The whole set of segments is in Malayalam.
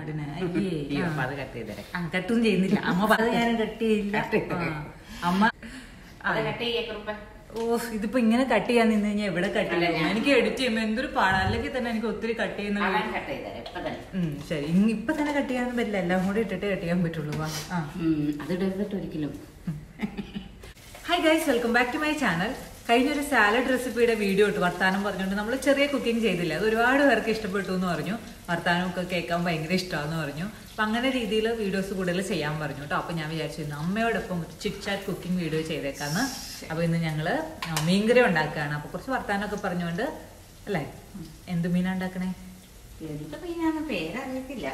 ആടിനെ അയ്യേ അത് കട്ട് ചെയ്തേരെ കട്ടും ചെയ്യുന്നില്ല അമ്മ അത് ഞാൻ കട്ട് ചെയ്യില്ല അമ്മ ഓ ഇതിപ്പോ ഇങ്ങനെ കട്ട് ചെയ്യാൻ നിന്ന് കഴിഞ്ഞാൽ എവിടെ കട്ട് ചെയ്യാം എനിക്ക് എഡിറ്റ് ചെയ്യുമ്പോ എന്തൊരു പാടാ അല്ലെങ്കിൽ തന്നെ എനിക്ക് ഒത്തിരി കട്ട് ചെയ്യുന്ന ശരി ഇപ്പൊ തന്നെ കട്ട് ചെയ്യാൻ പറ്റില്ല എല്ലാം കൂടെ ഇട്ടിട്ട് കട്ട് ചെയ്യാൻ പറ്റുള്ളൂ ഒരിക്കലും hi guys welcome back to my channel കഴിഞ്ഞൊരു സാലഡ് റെസിപ്പിയുടെ വീഡിയോ ഇട്ട് വർത്താനം പറഞ്ഞുകൊണ്ട് നമ്മൾ ചെറിയ കുക്കിംഗ് ചെയ്തില്ല അത് ഒരുപാട് പേർക്ക് ഇഷ്ടപ്പെട്ടു എന്ന് പറഞ്ഞു വർത്താനമൊക്കെ കേൾക്കാൻ ഭയങ്കര ഇഷ്ടമാണെന്ന് പറഞ്ഞു അപ്പം അങ്ങനെ രീതിയിൽ വീഡിയോസ് കൂടുതൽ ചെയ്യാൻ പറഞ്ഞു കേട്ടോ അപ്പം ഞാൻ വിചാരിച്ചിരുന്നു അമ്മയോടൊപ്പം ചിറ്റ് ചാറ്റ് കുക്കിംഗ് വീഡിയോ ചെയ്തേക്കാന്ന് അപ്പോൾ ഇന്ന് ഞങ്ങൾ മീൻകറി ഉണ്ടാക്കുകയാണ് അപ്പോൾ കുറച്ച് വർത്താനമൊക്കെ പറഞ്ഞുകൊണ്ട് അല്ലേ എന്ത് മീനാണ് ഉണ്ടാക്കണേ പേരറിയത്തില്ല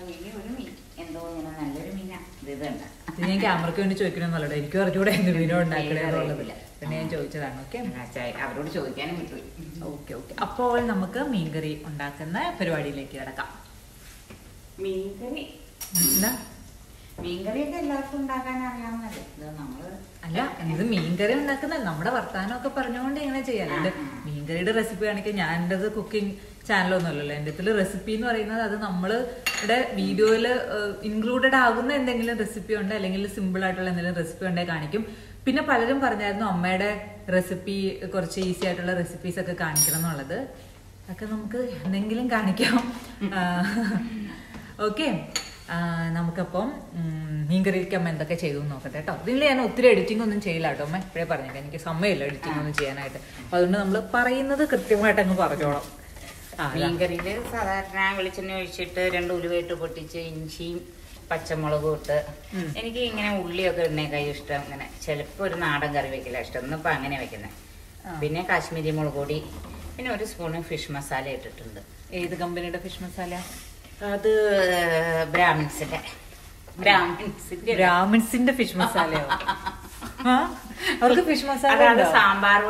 നല്ലൊരു മീനാ ഇത് ഞാൻ ക്യാമറയ്ക്ക് വേണ്ടി ചോദിക്കണമെന്നല്ലോ എനിക്കും അറിഞ്ഞൂടെ എന്ത് മീനോ ഉണ്ടാക്കണേന്നുള്ളത് പിന്നെ ഞാൻ ചോദിച്ചതാണ് ഓക്കെ അവരോട് ചോദിക്കാനും പറ്റും ഓക്കെ ഓക്കെ അപ്പോൾ നമുക്ക് മീൻകറി ഉണ്ടാക്കുന്ന പരിപാടിയിലേക്ക് കിടക്കാം മീൻകറി മീൻകറിയൊക്കെ എല്ലാവർക്കും ഉണ്ടാക്കാൻ അറിയാവുന്നല്ലേ നമ്മള് അല്ല ഇത് മീൻകറി ഉണ്ടാക്കുന്ന നമ്മുടെ വർത്താനമൊക്കെ പറഞ്ഞുകൊണ്ട് ഇങ്ങനെ ചെയ്യാറുണ്ട് മീൻകറിയുടെ റെസിപ്പി ആണെങ്കിൽ ഞാൻ എൻ്റെത് കുക്കിംഗ് ചാനലൊന്നുമല്ലല്ലോ എൻ്റെ ഇതിൽ റെസിപ്പി എന്ന് പറയുന്നത് അത് നമ്മളുടെ വീഡിയോയിൽ ഇൻക്ലൂഡഡ് ആകുന്ന എന്തെങ്കിലും റെസിപ്പി ഉണ്ട് അല്ലെങ്കിൽ സിമ്പിൾ ആയിട്ടുള്ള എന്തെങ്കിലും റെസിപ്പി ഉണ്ടെങ്കിൽ കാണിക്കും പിന്നെ പലരും പറഞ്ഞായിരുന്നു അമ്മയുടെ റെസിപ്പി കുറച്ച് ഈസി ആയിട്ടുള്ള റെസിപ്പീസ് ഒക്കെ കാണിക്കണം എന്നുള്ളത് അതൊക്കെ നമുക്ക് എന്തെങ്കിലും കാണിക്കാം ഓക്കെ നമുക്കപ്പം മീൻകറിക്ക് അമ്മ എന്തൊക്കെ ചെയ്തു നോക്കട്ടെ കേട്ടോ ഇതിൽ ഞാൻ ഒത്തിരി എഡിറ്റിംഗ് ഒന്നും ചെയ്യില്ല കേട്ടോ അമ്മ ഇപ്പോഴേ പറഞ്ഞേക്കാം എനിക്ക് സമയമില്ല എഡിറ്റിംഗ് ഒന്നും ചെയ്യാനായിട്ട് അപ്പൊ അതുകൊണ്ട് നമ്മൾ പറയുന്നത് കൃത്യമായിട്ട് അങ്ങ് പറഞ്ഞോളാം മീൻകറിയില് സാധാരണ വെളിച്ചെണ്ണ ഒഴിച്ചിട്ട് 2 ഉലുവയിട്ട് പൊട്ടിച്ച് ഇഞ്ചിയും പച്ചമുളകും ഇട്ട് എനിക്ക് ഇങ്ങനെ ഉള്ളിയൊക്കെ ഇടുന്നേക്കായി ഇഷ്ടം ഇങ്ങനെ ചിലപ്പോൾ ഒരു നാടൻ കറി വെക്കില്ല ഇഷ്ടം ഇന്നിപ്പോൾ അങ്ങനെ വെക്കുന്നത് പിന്നെ കാശ്മീരി മുളക് പൊടി പിന്നെ 1 സ്പൂണ് ഫിഷ് മസാല ഇട്ടിട്ടുണ്ട് ഏത് കമ്പനിയുടെ ഫിഷ് മസാല അത് ബ്രാഹ്മിൻസിന്റെ ഫിഷ് മസാലയോ അവർക്ക് ഫിഷ് മസാല സാമ്പാർ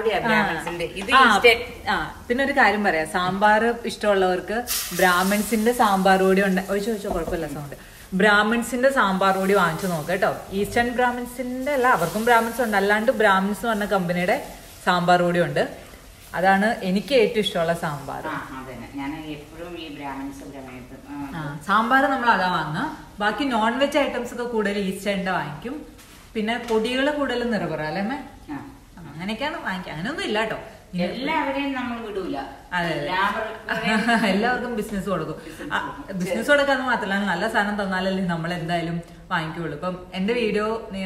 പിന്നെ ഒരു കാര്യം പറയാം സാമ്പാർ ഇഷ്ടമുള്ളവർക്ക് ബ്രാഹ്മിൻസിന്റെ സാമ്പാർ പൊടി ഒഴിച്ചോ കുഴപ്പമില്ല സൗണ്ട് ബ്രാഹ്മിൻസിന്റെ സാമ്പാർ പൊടി വാങ്ങിച്ചു നോക്കാം കേട്ടോ ഈസ്റ്റേൺ ബ്രാഹ്മിൻസിന്റെ അല്ല അവർക്കും ബ്രാഹ്മിൻസ് ഉണ്ട് അല്ലാണ്ട് ബ്രാഹ്മിൻസ് പറഞ്ഞ കമ്പനിയുടെ സാമ്പാർ പൊടി ഉണ്ട് അതാണ് എനിക്ക് ഏറ്റവും ഇഷ്ടമുള്ള സാമ്പാർ സാമ്പാർ നമ്മൾ അതാ വാങ്ങുക ബാക്കി നോൺ വെജ് ഐറ്റംസ് ഒക്കെ കൂടുതൽ ഈസ്റ്റേണിന്റെ വാങ്ങിക്കും പിന്നെ പൊടികൾ കൂടുതൽ നിറപറ അല്ലേ അമ്മ അങ്ങനെയൊക്കെയാണ് വാങ്ങിക്കുക അങ്ങനെയൊന്നും ഇല്ല കേട്ടോ എല്ലാവരെയും നമ്മൾ വിടൂല അതെ എല്ലാവർക്കും ബിസിനസ് കൊടുക്കും ബിസിനസ് കൊടുക്കാന്ന് മാത്രമല്ല നല്ല സാധനം തന്നാലല്ലേ നമ്മൾ എന്തായാലും വാങ്ങിക്കുള്ളൂ ഇപ്പം എന്റെ വീഡിയോ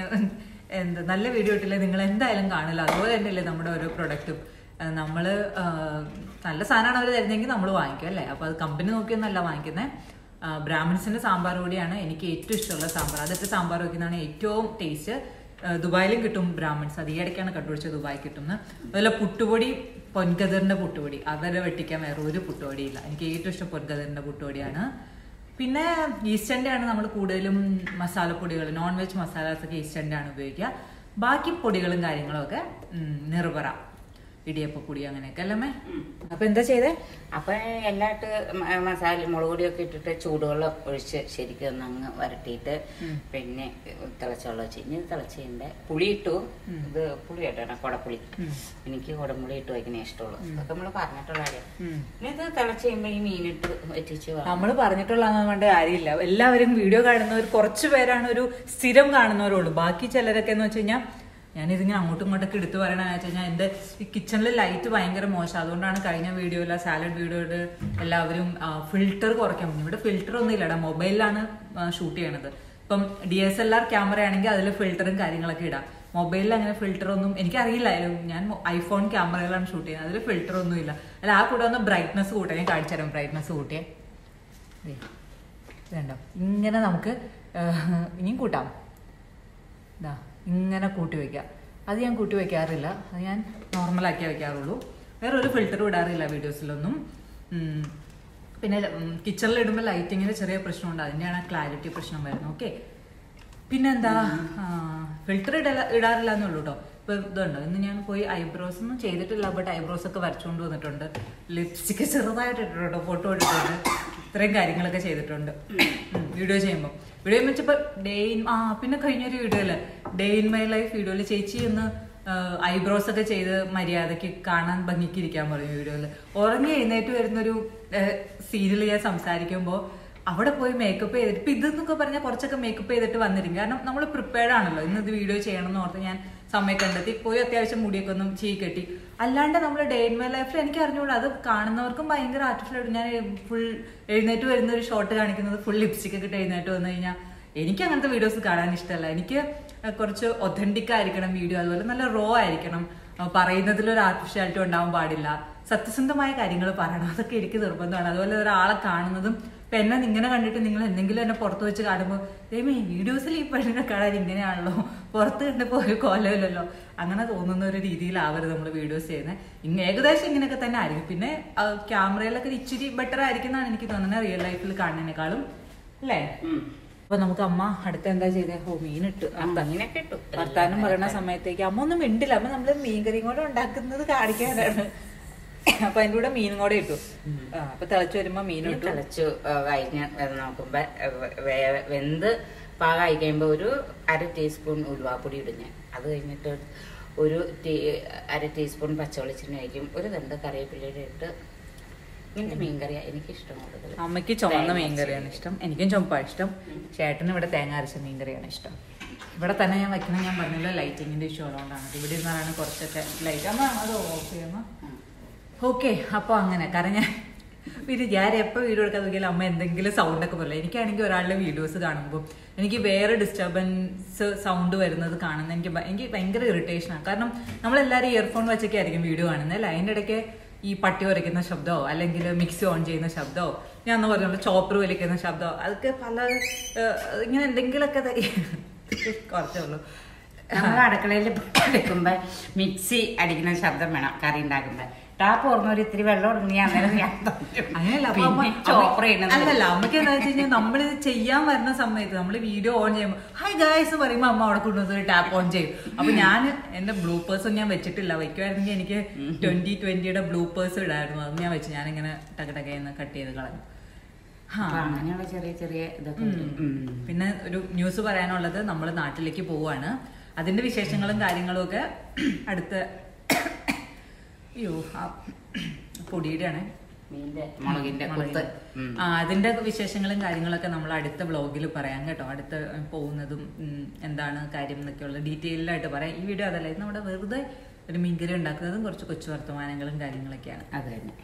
നല്ല വീഡിയോ ഇട്ടില്ലേ നിങ്ങൾ എന്തായാലും കാണില്ല അതുപോലെ തന്നെയല്ലേ നമ്മുടെ ഓരോ പ്രൊഡക്റ്റും നമ്മള് നല്ല സാധനമാണ് അവർ തരുന്നതെങ്കിൽ നമ്മൾ വാങ്ങിക്കും അല്ലേ അപ്പൊ അത് കമ്പനി നോക്കിയൊന്നല്ല വാങ്ങിക്കുന്നത് ബ്രാഹ്മിൻസിന്റെ സാമ്പാർ പൊടിയാണ് എനിക്ക് ഏറ്റവും ഇഷ്ടമുള്ള സാമ്പാർ അതൊക്കെ സാമ്പാർ വയ്ക്കുന്നതാണ് ഏറ്റവും ടേസ്റ്റ് ദുബായിലും കിട്ടും ബ്രാഹ്മിൻസ് അത് ഈ ഇടയ്ക്കാണ് കണ്ടുപിടിച്ചത് ദുബായി കിട്ടുന്നത് അതുപോലെ പുട്ടുപൊടി പൊൻകതിറിന്റെ പുട്ടുപൊടി അവരെ വെട്ടിക്കാൻ വേറെ ഒരു പുട്ടുപൊടിയില്ല എനിക്ക് ഏറ്റവും ഇഷ്ടം പൊൻകതിറിന്റെ പുട്ടുപൊടിയാണ് പിന്നെ ഈസ്റ്റേണിന്റെ ആണ് നമ്മൾ കൂടുതലും മസാലപ്പൊടികൾ നോൺ വെജ് മസാലാസ് ഒക്കെ ഈസ്റ്റേണിന്റെ ആണ് ഉപയോഗിക്കുക ബാക്കി പൊടികളും കാര്യങ്ങളും ഒക്കെ നിർവറ ഇടിയപ്പൊടി അങ്ങനെയൊക്കെ അല്ലേ അപ്പൊ എന്താ ചെയ്തേ അപ്പൊ എല്ലാട്ട് മസാല മുളക് പൊടിയൊക്കെ ഇട്ടിട്ട് ചൂടുവെള്ളം ഒഴിച്ച് ശരിക്കും ഒന്ന് അങ്ങ് വരട്ടിയിട്ട് പിന്നെ തിളച്ചവെള്ളം വെച്ച് ഇനി തിളച്ചതിന്റെ പുളി ഇട്ടു ഇത് പുളി കേട്ടോ കൊടപ്പുളി എനിക്ക് കൊടമ്പുളി ഇട്ട് വയ്ക്കുന്ന ഇഷ്ടമുള്ളൂ അതൊക്കെ നമ്മള് പറഞ്ഞിട്ടുള്ള കാര്യം ഇനി ഇത് തിളച്ച് കഴിയുമ്പോ ഈ മീനിട്ട് വെച്ചിച്ച് നമ്മള് പറഞ്ഞിട്ടുള്ളതെന്ന് കൊണ്ട് കാര്യമില്ല എല്ലാവരും വീഡിയോ കാണുന്നവർ കുറച്ചു പേരാണ് ഒരു സ്ഥിരം കാണുന്നവരുള്ളൂ ബാക്കി ചിലരൊക്കെ എന്ന് വെച്ച് കഴിഞ്ഞാൽ ഞാനിതിങ്ങനെ അങ്ങോട്ടും ഇങ്ങോട്ടൊക്കെ എടുത്തു പറയണമെന്ന് വെച്ച് കഴിഞ്ഞാൽ എൻ്റെ ഈ കിച്ചണിൽ ലൈറ്റ് ഭയങ്കര മോശം അതുകൊണ്ടാണ് കഴിഞ്ഞ വീഡിയോയിൽ സാലഡ് വീഡിയോയിൽ എല്ലാവരും ഫിൽറ്റർ കുറയ്ക്കാൻ ഇവിടെ ഫിൽറ്റർ ഒന്നും ഇല്ലടാ മൊബൈലിലാണ് ഷൂട്ട് ചെയ്യണത് ഇപ്പം DSLR ക്യാമറ ആണെങ്കിൽ അതിൽ ഫിൽറ്ററും കാര്യങ്ങളൊക്കെ ഇടാം മൊബൈലിൽ അങ്ങനെ ഫിൽറ്റർ ഒന്നും എനിക്കറിയില്ലായിരുന്നു ഞാൻ ഐഫോൺ ക്യാമറകളാണ് ഷൂട്ട് ചെയ്യുന്നത് അതിൽ ഫിൽറ്റർ ഒന്നും ഇല്ല അല്ല ആ കൂടെ ഒന്ന് ബ്രൈറ്റ്നസ് കൂട്ടാൻ ഞാൻ കാണിച്ചു തരാം ബ്രൈറ്റ്നസ് കൂട്ടിയേ ഇതുണ്ടോ ഇങ്ങനെ നമുക്ക് ഇനിയും കൂട്ടാം ഇതാ ഇങ്ങനെ കൂട്ടി വയ്ക്കുക അത് ഞാൻ കൂട്ടി വയ്ക്കാറില്ല അത് ഞാൻ നോർമലാക്കിയേ വയ്ക്കാറുള്ളൂ വേറെ ഒരു ഫിൽറ്ററും ഇടാറില്ല വീഡിയോസിലൊന്നും പിന്നെ കിച്ചണിൽ ഇടുമ്പോൾ ലൈറ്റിങ്ങിന് ചെറിയ പ്രശ്നമുണ്ട് അതിൻ്റെയാണ് ക്ലാരിറ്റി പ്രശ്നം വരുന്നത് ഓക്കെ പിന്നെന്താ ഫിൽറ്റർ ഇടാറില്ല എന്നുള്ളൂ കേട്ടോ ഇപ്പൊ ഇതുണ്ടോ ഇന്ന് ഞാൻ പോയി ഐബ്രോസ് ഒന്നും ചെയ്തിട്ടില്ല ബട്ട് ഐബ്രോസ് ഒക്കെ വരച്ചുകൊണ്ട് വന്നിട്ടുണ്ട് ലിപ്സ്റ്റിക്ക് ചെറുതായിട്ട് ഇട്ടിട്ടുണ്ട് ഫോട്ടോ ഇട്ടിട്ടുണ്ട് ഇത്രയും കാര്യങ്ങളൊക്കെ ചെയ്തിട്ടുണ്ട് വീഡിയോ ചെയ്യുമ്പോൾ വീഡിയോ വെച്ചപ്പോ പിന്നെ കഴിഞ്ഞൊരു വീഡിയോയില് ഡേ ഇൻ മൈ ലൈഫ് വീഡിയോയില് ചേച്ചി ഒന്ന് ഐബ്രോസ് ഒക്കെ ചെയ്ത് മര്യാദക്ക് കാണാൻ ഭംഗിക്ക് ഇരിക്കാൻ പറയും വീഡിയോയില് ഉറങ്ങി എഴുന്നേറ്റ് വരുന്നൊരു സീരിയൽ ഞാൻ സംസാരിക്കുമ്പോൾ അവിടെ പോയി മേക്കപ്പ് ചെയ്തിട്ട് ഇപ്പൊ ഇതെന്നൊക്കെ പറഞ്ഞാൽ കുറച്ചൊക്കെ മേക്കപ്പ് ചെയ്തിട്ട് വന്നിരിക്കും. കാരണം നമ്മൾ പ്രിപ്പയർഡ് ആണല്ലോ, ഇന്ന് ഇത് വീഡിയോ ചെയ്യണം എന്ന് ഓർത്ത് ഞാൻ സമയം കണ്ടെത്തി പോയി. അത്യാവശ്യം മുടിയൊക്കെ ഒന്നും കെട്ടി. അല്ലാണ്ട് നമ്മൾ ഡേ ഇൻ മൈ ലൈഫിൽ എനിക്ക് അറിഞ്ഞുകൂടാ, അത് കാണുന്നവർക്കും ഭയങ്കര ആർട്ടിഫിഷ്യൽ. ഞാൻ ഫുൾ എഴുന്നേറ്റ് വരുന്ന ഒരു ഷോട്ട് കാണിക്കുന്നത് ഫുൾ ലിപ്സ്റ്റിക് ഒക്കെ ഇട്ട് എഴുന്നേറ്റ് വന്നു കഴിഞ്ഞാൽ എനിക്ക് അങ്ങനത്തെ വീഡിയോസ് കാണാൻ ഇഷ്ടമല്ല. എനിക്ക് കുറച്ച് ഒതന്റിക് ആയിരിക്കണം വീഡിയോ, അതുപോലെ നല്ല റോ ആയിരിക്കണം, പറയുന്നതിലൊരു ആർട്ടിഫിഷ്യാലിറ്റി ഉണ്ടാവാൻ പാടില്ല, സത്യസന്ധമായ കാര്യങ്ങൾ പറയണം, അതൊക്കെ എനിക്ക് നിർബന്ധമാണ്. അതുപോലെ ഒരാളെ കാണുന്നതും ഇപ്പൊ എന്നെ ഇങ്ങനെ കണ്ടിട്ട് നിങ്ങൾ എന്തെങ്കിലും എന്നെ പുറത്ത് വെച്ച് കാണുമ്പോൾ ദൈവമേ വീഡിയോസിൽ ഈ പെണ്ണിനെ കാണാൻ ഇങ്ങനെയാണല്ലോ, പുറത്ത് കണ്ടപ്പോൾ ഒരു കോലമില്ലല്ലോ, അങ്ങനെ തോന്നുന്ന ഒരു രീതിയിലാവരുത് നമ്മൾ വീഡിയോസ് ചെയ്യുന്നത്. ഏകദേശം ഇങ്ങനെയൊക്കെ തന്നെ ആയിരിക്കും. പിന്നെ ക്യാമറയിലൊക്കെ ഇച്ചിരി ബെറ്റർ ആയിരിക്കും എന്നാണ് എനിക്ക് തോന്നുന്നത് റിയൽ ലൈഫിൽ കാണുന്നതിനേക്കാളും, അല്ലേ? അപ്പൊ നമുക്ക് അമ്മ അടുത്ത എന്താ ചെയ്തേ? മീനിട്ടു. മീനൊക്കെ ഇട്ടു. വർത്താനം പറയുന്ന സമയത്തേക്ക് അമ്മ ഒന്നും മിണ്ടില്ല. അമ്മ നമ്മള് മീൻകറിയും കൂടെ ഉണ്ടാക്കുന്നത് കാണിക്കാനാണ്. അപ്പൊ അതിന്റെ കൂടെ മീനും കൂടെ ഇട്ടു. അപ്പൊ തിളച്ചു വരുമ്പോ മീനും തിളച്ചു കഴിഞ്ഞ് നോക്കുമ്പോ വെന്ത് പാകമായി കഴിയുമ്പോ ഒരു 1/2 ടീസ്പൂൺ ഉലുവാപ്പൊടി ഇടും ഞാൻ. അത് കഴിഞ്ഞിട്ട് ഒരു 1/2 ടീസ്പൂൺ പച്ചവെളിച്ചെണ്ണ ആയിരിക്കും, ഒരു 2 കറിവേപ്പിലയുടെ ഇട്ട്. ഇങ്ങനത്തെ മീൻകറിയാ എനിക്കിഷ്ടം കൂടുതൽ. അമ്മയ്ക്ക് ചുവന്ന മീൻകറിയാണ് ഇഷ്ടം, എനിക്കും ചുമപ്പാ ഇഷ്ടം. ചേട്ടന് ഇവിടെ തേങ്ങ അരച്ച മീൻകറിയാണ് ഇഷ്ടം. ഇവിടെ തന്നെ ഞാൻ വെക്കണം, ഞാൻ പറഞ്ഞില്ല ലൈറ്റിങ്ങിന്റെ ഇഷ്യൂ ഉള്ളതുകൊണ്ടാണ്. ഇവിടെ ഇരുന്നാണ് കുറച്ചൊക്കെ ലൈറ്റ്. അമ്മ അത് ഓഫ് ചെയ്യുമ്പോ ഓക്കെ. അപ്പൊ അങ്ങനെ കാരണം ഞാൻ എപ്പോൾ വീഡിയോ എടുക്കാൻ നോക്കിയാലും അമ്മ എന്തെങ്കിലും സൗണ്ട് ഒക്കെ പറയില്ല. എനിക്കാണെങ്കിൽ ഒരാളുടെ വീഡിയോസ് കാണുമ്പോൾ എനിക്ക് വേറെ ഡിസ്റ്റർബൻസ് സൗണ്ട് വരുന്നത് കാണുന്നത് എനിക്ക് ഭയങ്കര ഇറിറ്റേഷനാണ്. കാരണം നമ്മളെല്ലാവരും ഇയർഫോൺ വെച്ചൊക്കെ ആയിരിക്കും വീഡിയോ കാണുന്നത് അല്ലേ. അതിൻ്റെ ഇടയ്ക്ക് ഈ പട്ടി ഉരയ്ക്കുന്ന ശബ്ദമോ അല്ലെങ്കിൽ മിക്സി ഓൺ ചെയ്യുന്ന ശബ്ദമോ ഞാൻ ഒന്ന് പറഞ്ഞോളൂ ചോപ്പർ വലിക്കുന്ന ശബ്ദമോ അതൊക്കെ പല ഇങ്ങനെ എന്തെങ്കിലുമൊക്കെ കുറച്ചേ ഉള്ളൂ. നമ്മൾ അടുക്കളയിൽ എടുക്കുമ്പോ മിക്സി അടിക്കുന്ന ശബ്ദം വേണം കറി ഉണ്ടാക്കുമ്പോ. ടാപ്പ് ഓർന്നൊരു ഇത്തിരി വെള്ളം അങ്ങനെയല്ല. അല്ലല്ല അമ്മയ്ക്ക് എന്താ വെച്ച് കഴിഞ്ഞാൽ നമ്മളിത് ചെയ്യാൻ വരുന്ന സമയത്ത് നമ്മൾ വീഡിയോ ഓൺ ചെയ്യുമ്പോൾ ഹായ് ഗായ്സ് പറയുമ്പോൾ അമ്മ അവിടെ കൊണ്ടുവന്നൊരു ടാപ്പ് ഓൺ ചെയ്യും. അപ്പൊ ഞാൻ എന്റെ ബ്ലൂപ്പേഴ്സും ഞാൻ വെച്ചിട്ടില്ല. വയ്ക്കുമായിരുന്നെങ്കിൽ എനിക്ക് 2020 ബ്ലൂപ്പേഴ്സ് ഇടായിരുന്നു. അത് ഞാൻ വെച്ച് ഞാനിങ്ങനെ ടകടകയെന്ന് കട്ട് ചെയ്ത് കളഞ്ഞു. അങ്ങനെയുള്ള ചെറിയ ചെറിയ ഇതൊക്കെ. പിന്നെ ഒരു ന്യൂസ് പറയാനുള്ളത്, നമ്മൾ നാട്ടിലേക്ക് പോവാണ്. അതിന്റെ വിശേഷങ്ങളും കാര്യങ്ങളും ഒക്കെ അടുത്ത പൊടിയുടെ ആണ് അതിന്റെ വിശേഷങ്ങളും കാര്യങ്ങളൊക്കെ നമ്മൾ അടുത്ത വ്ളോഗിൽ പറയാം കേട്ടോ. അടുത്ത പോകുന്നതും എന്താണ് കാര്യം എന്നൊക്കെയുള്ള ഡീറ്റെയിലായിട്ട് പറയാം. ഈ വീഡിയോ അതല്ല, നമ്മുടെ വെറുതെ ഒരു മീൻകറി ഉണ്ടാക്കുന്നതും കുറച്ച് കൊച്ചു വർത്തമാനങ്ങളും കാര്യങ്ങളൊക്കെയാണ്. അത് തന്നെ.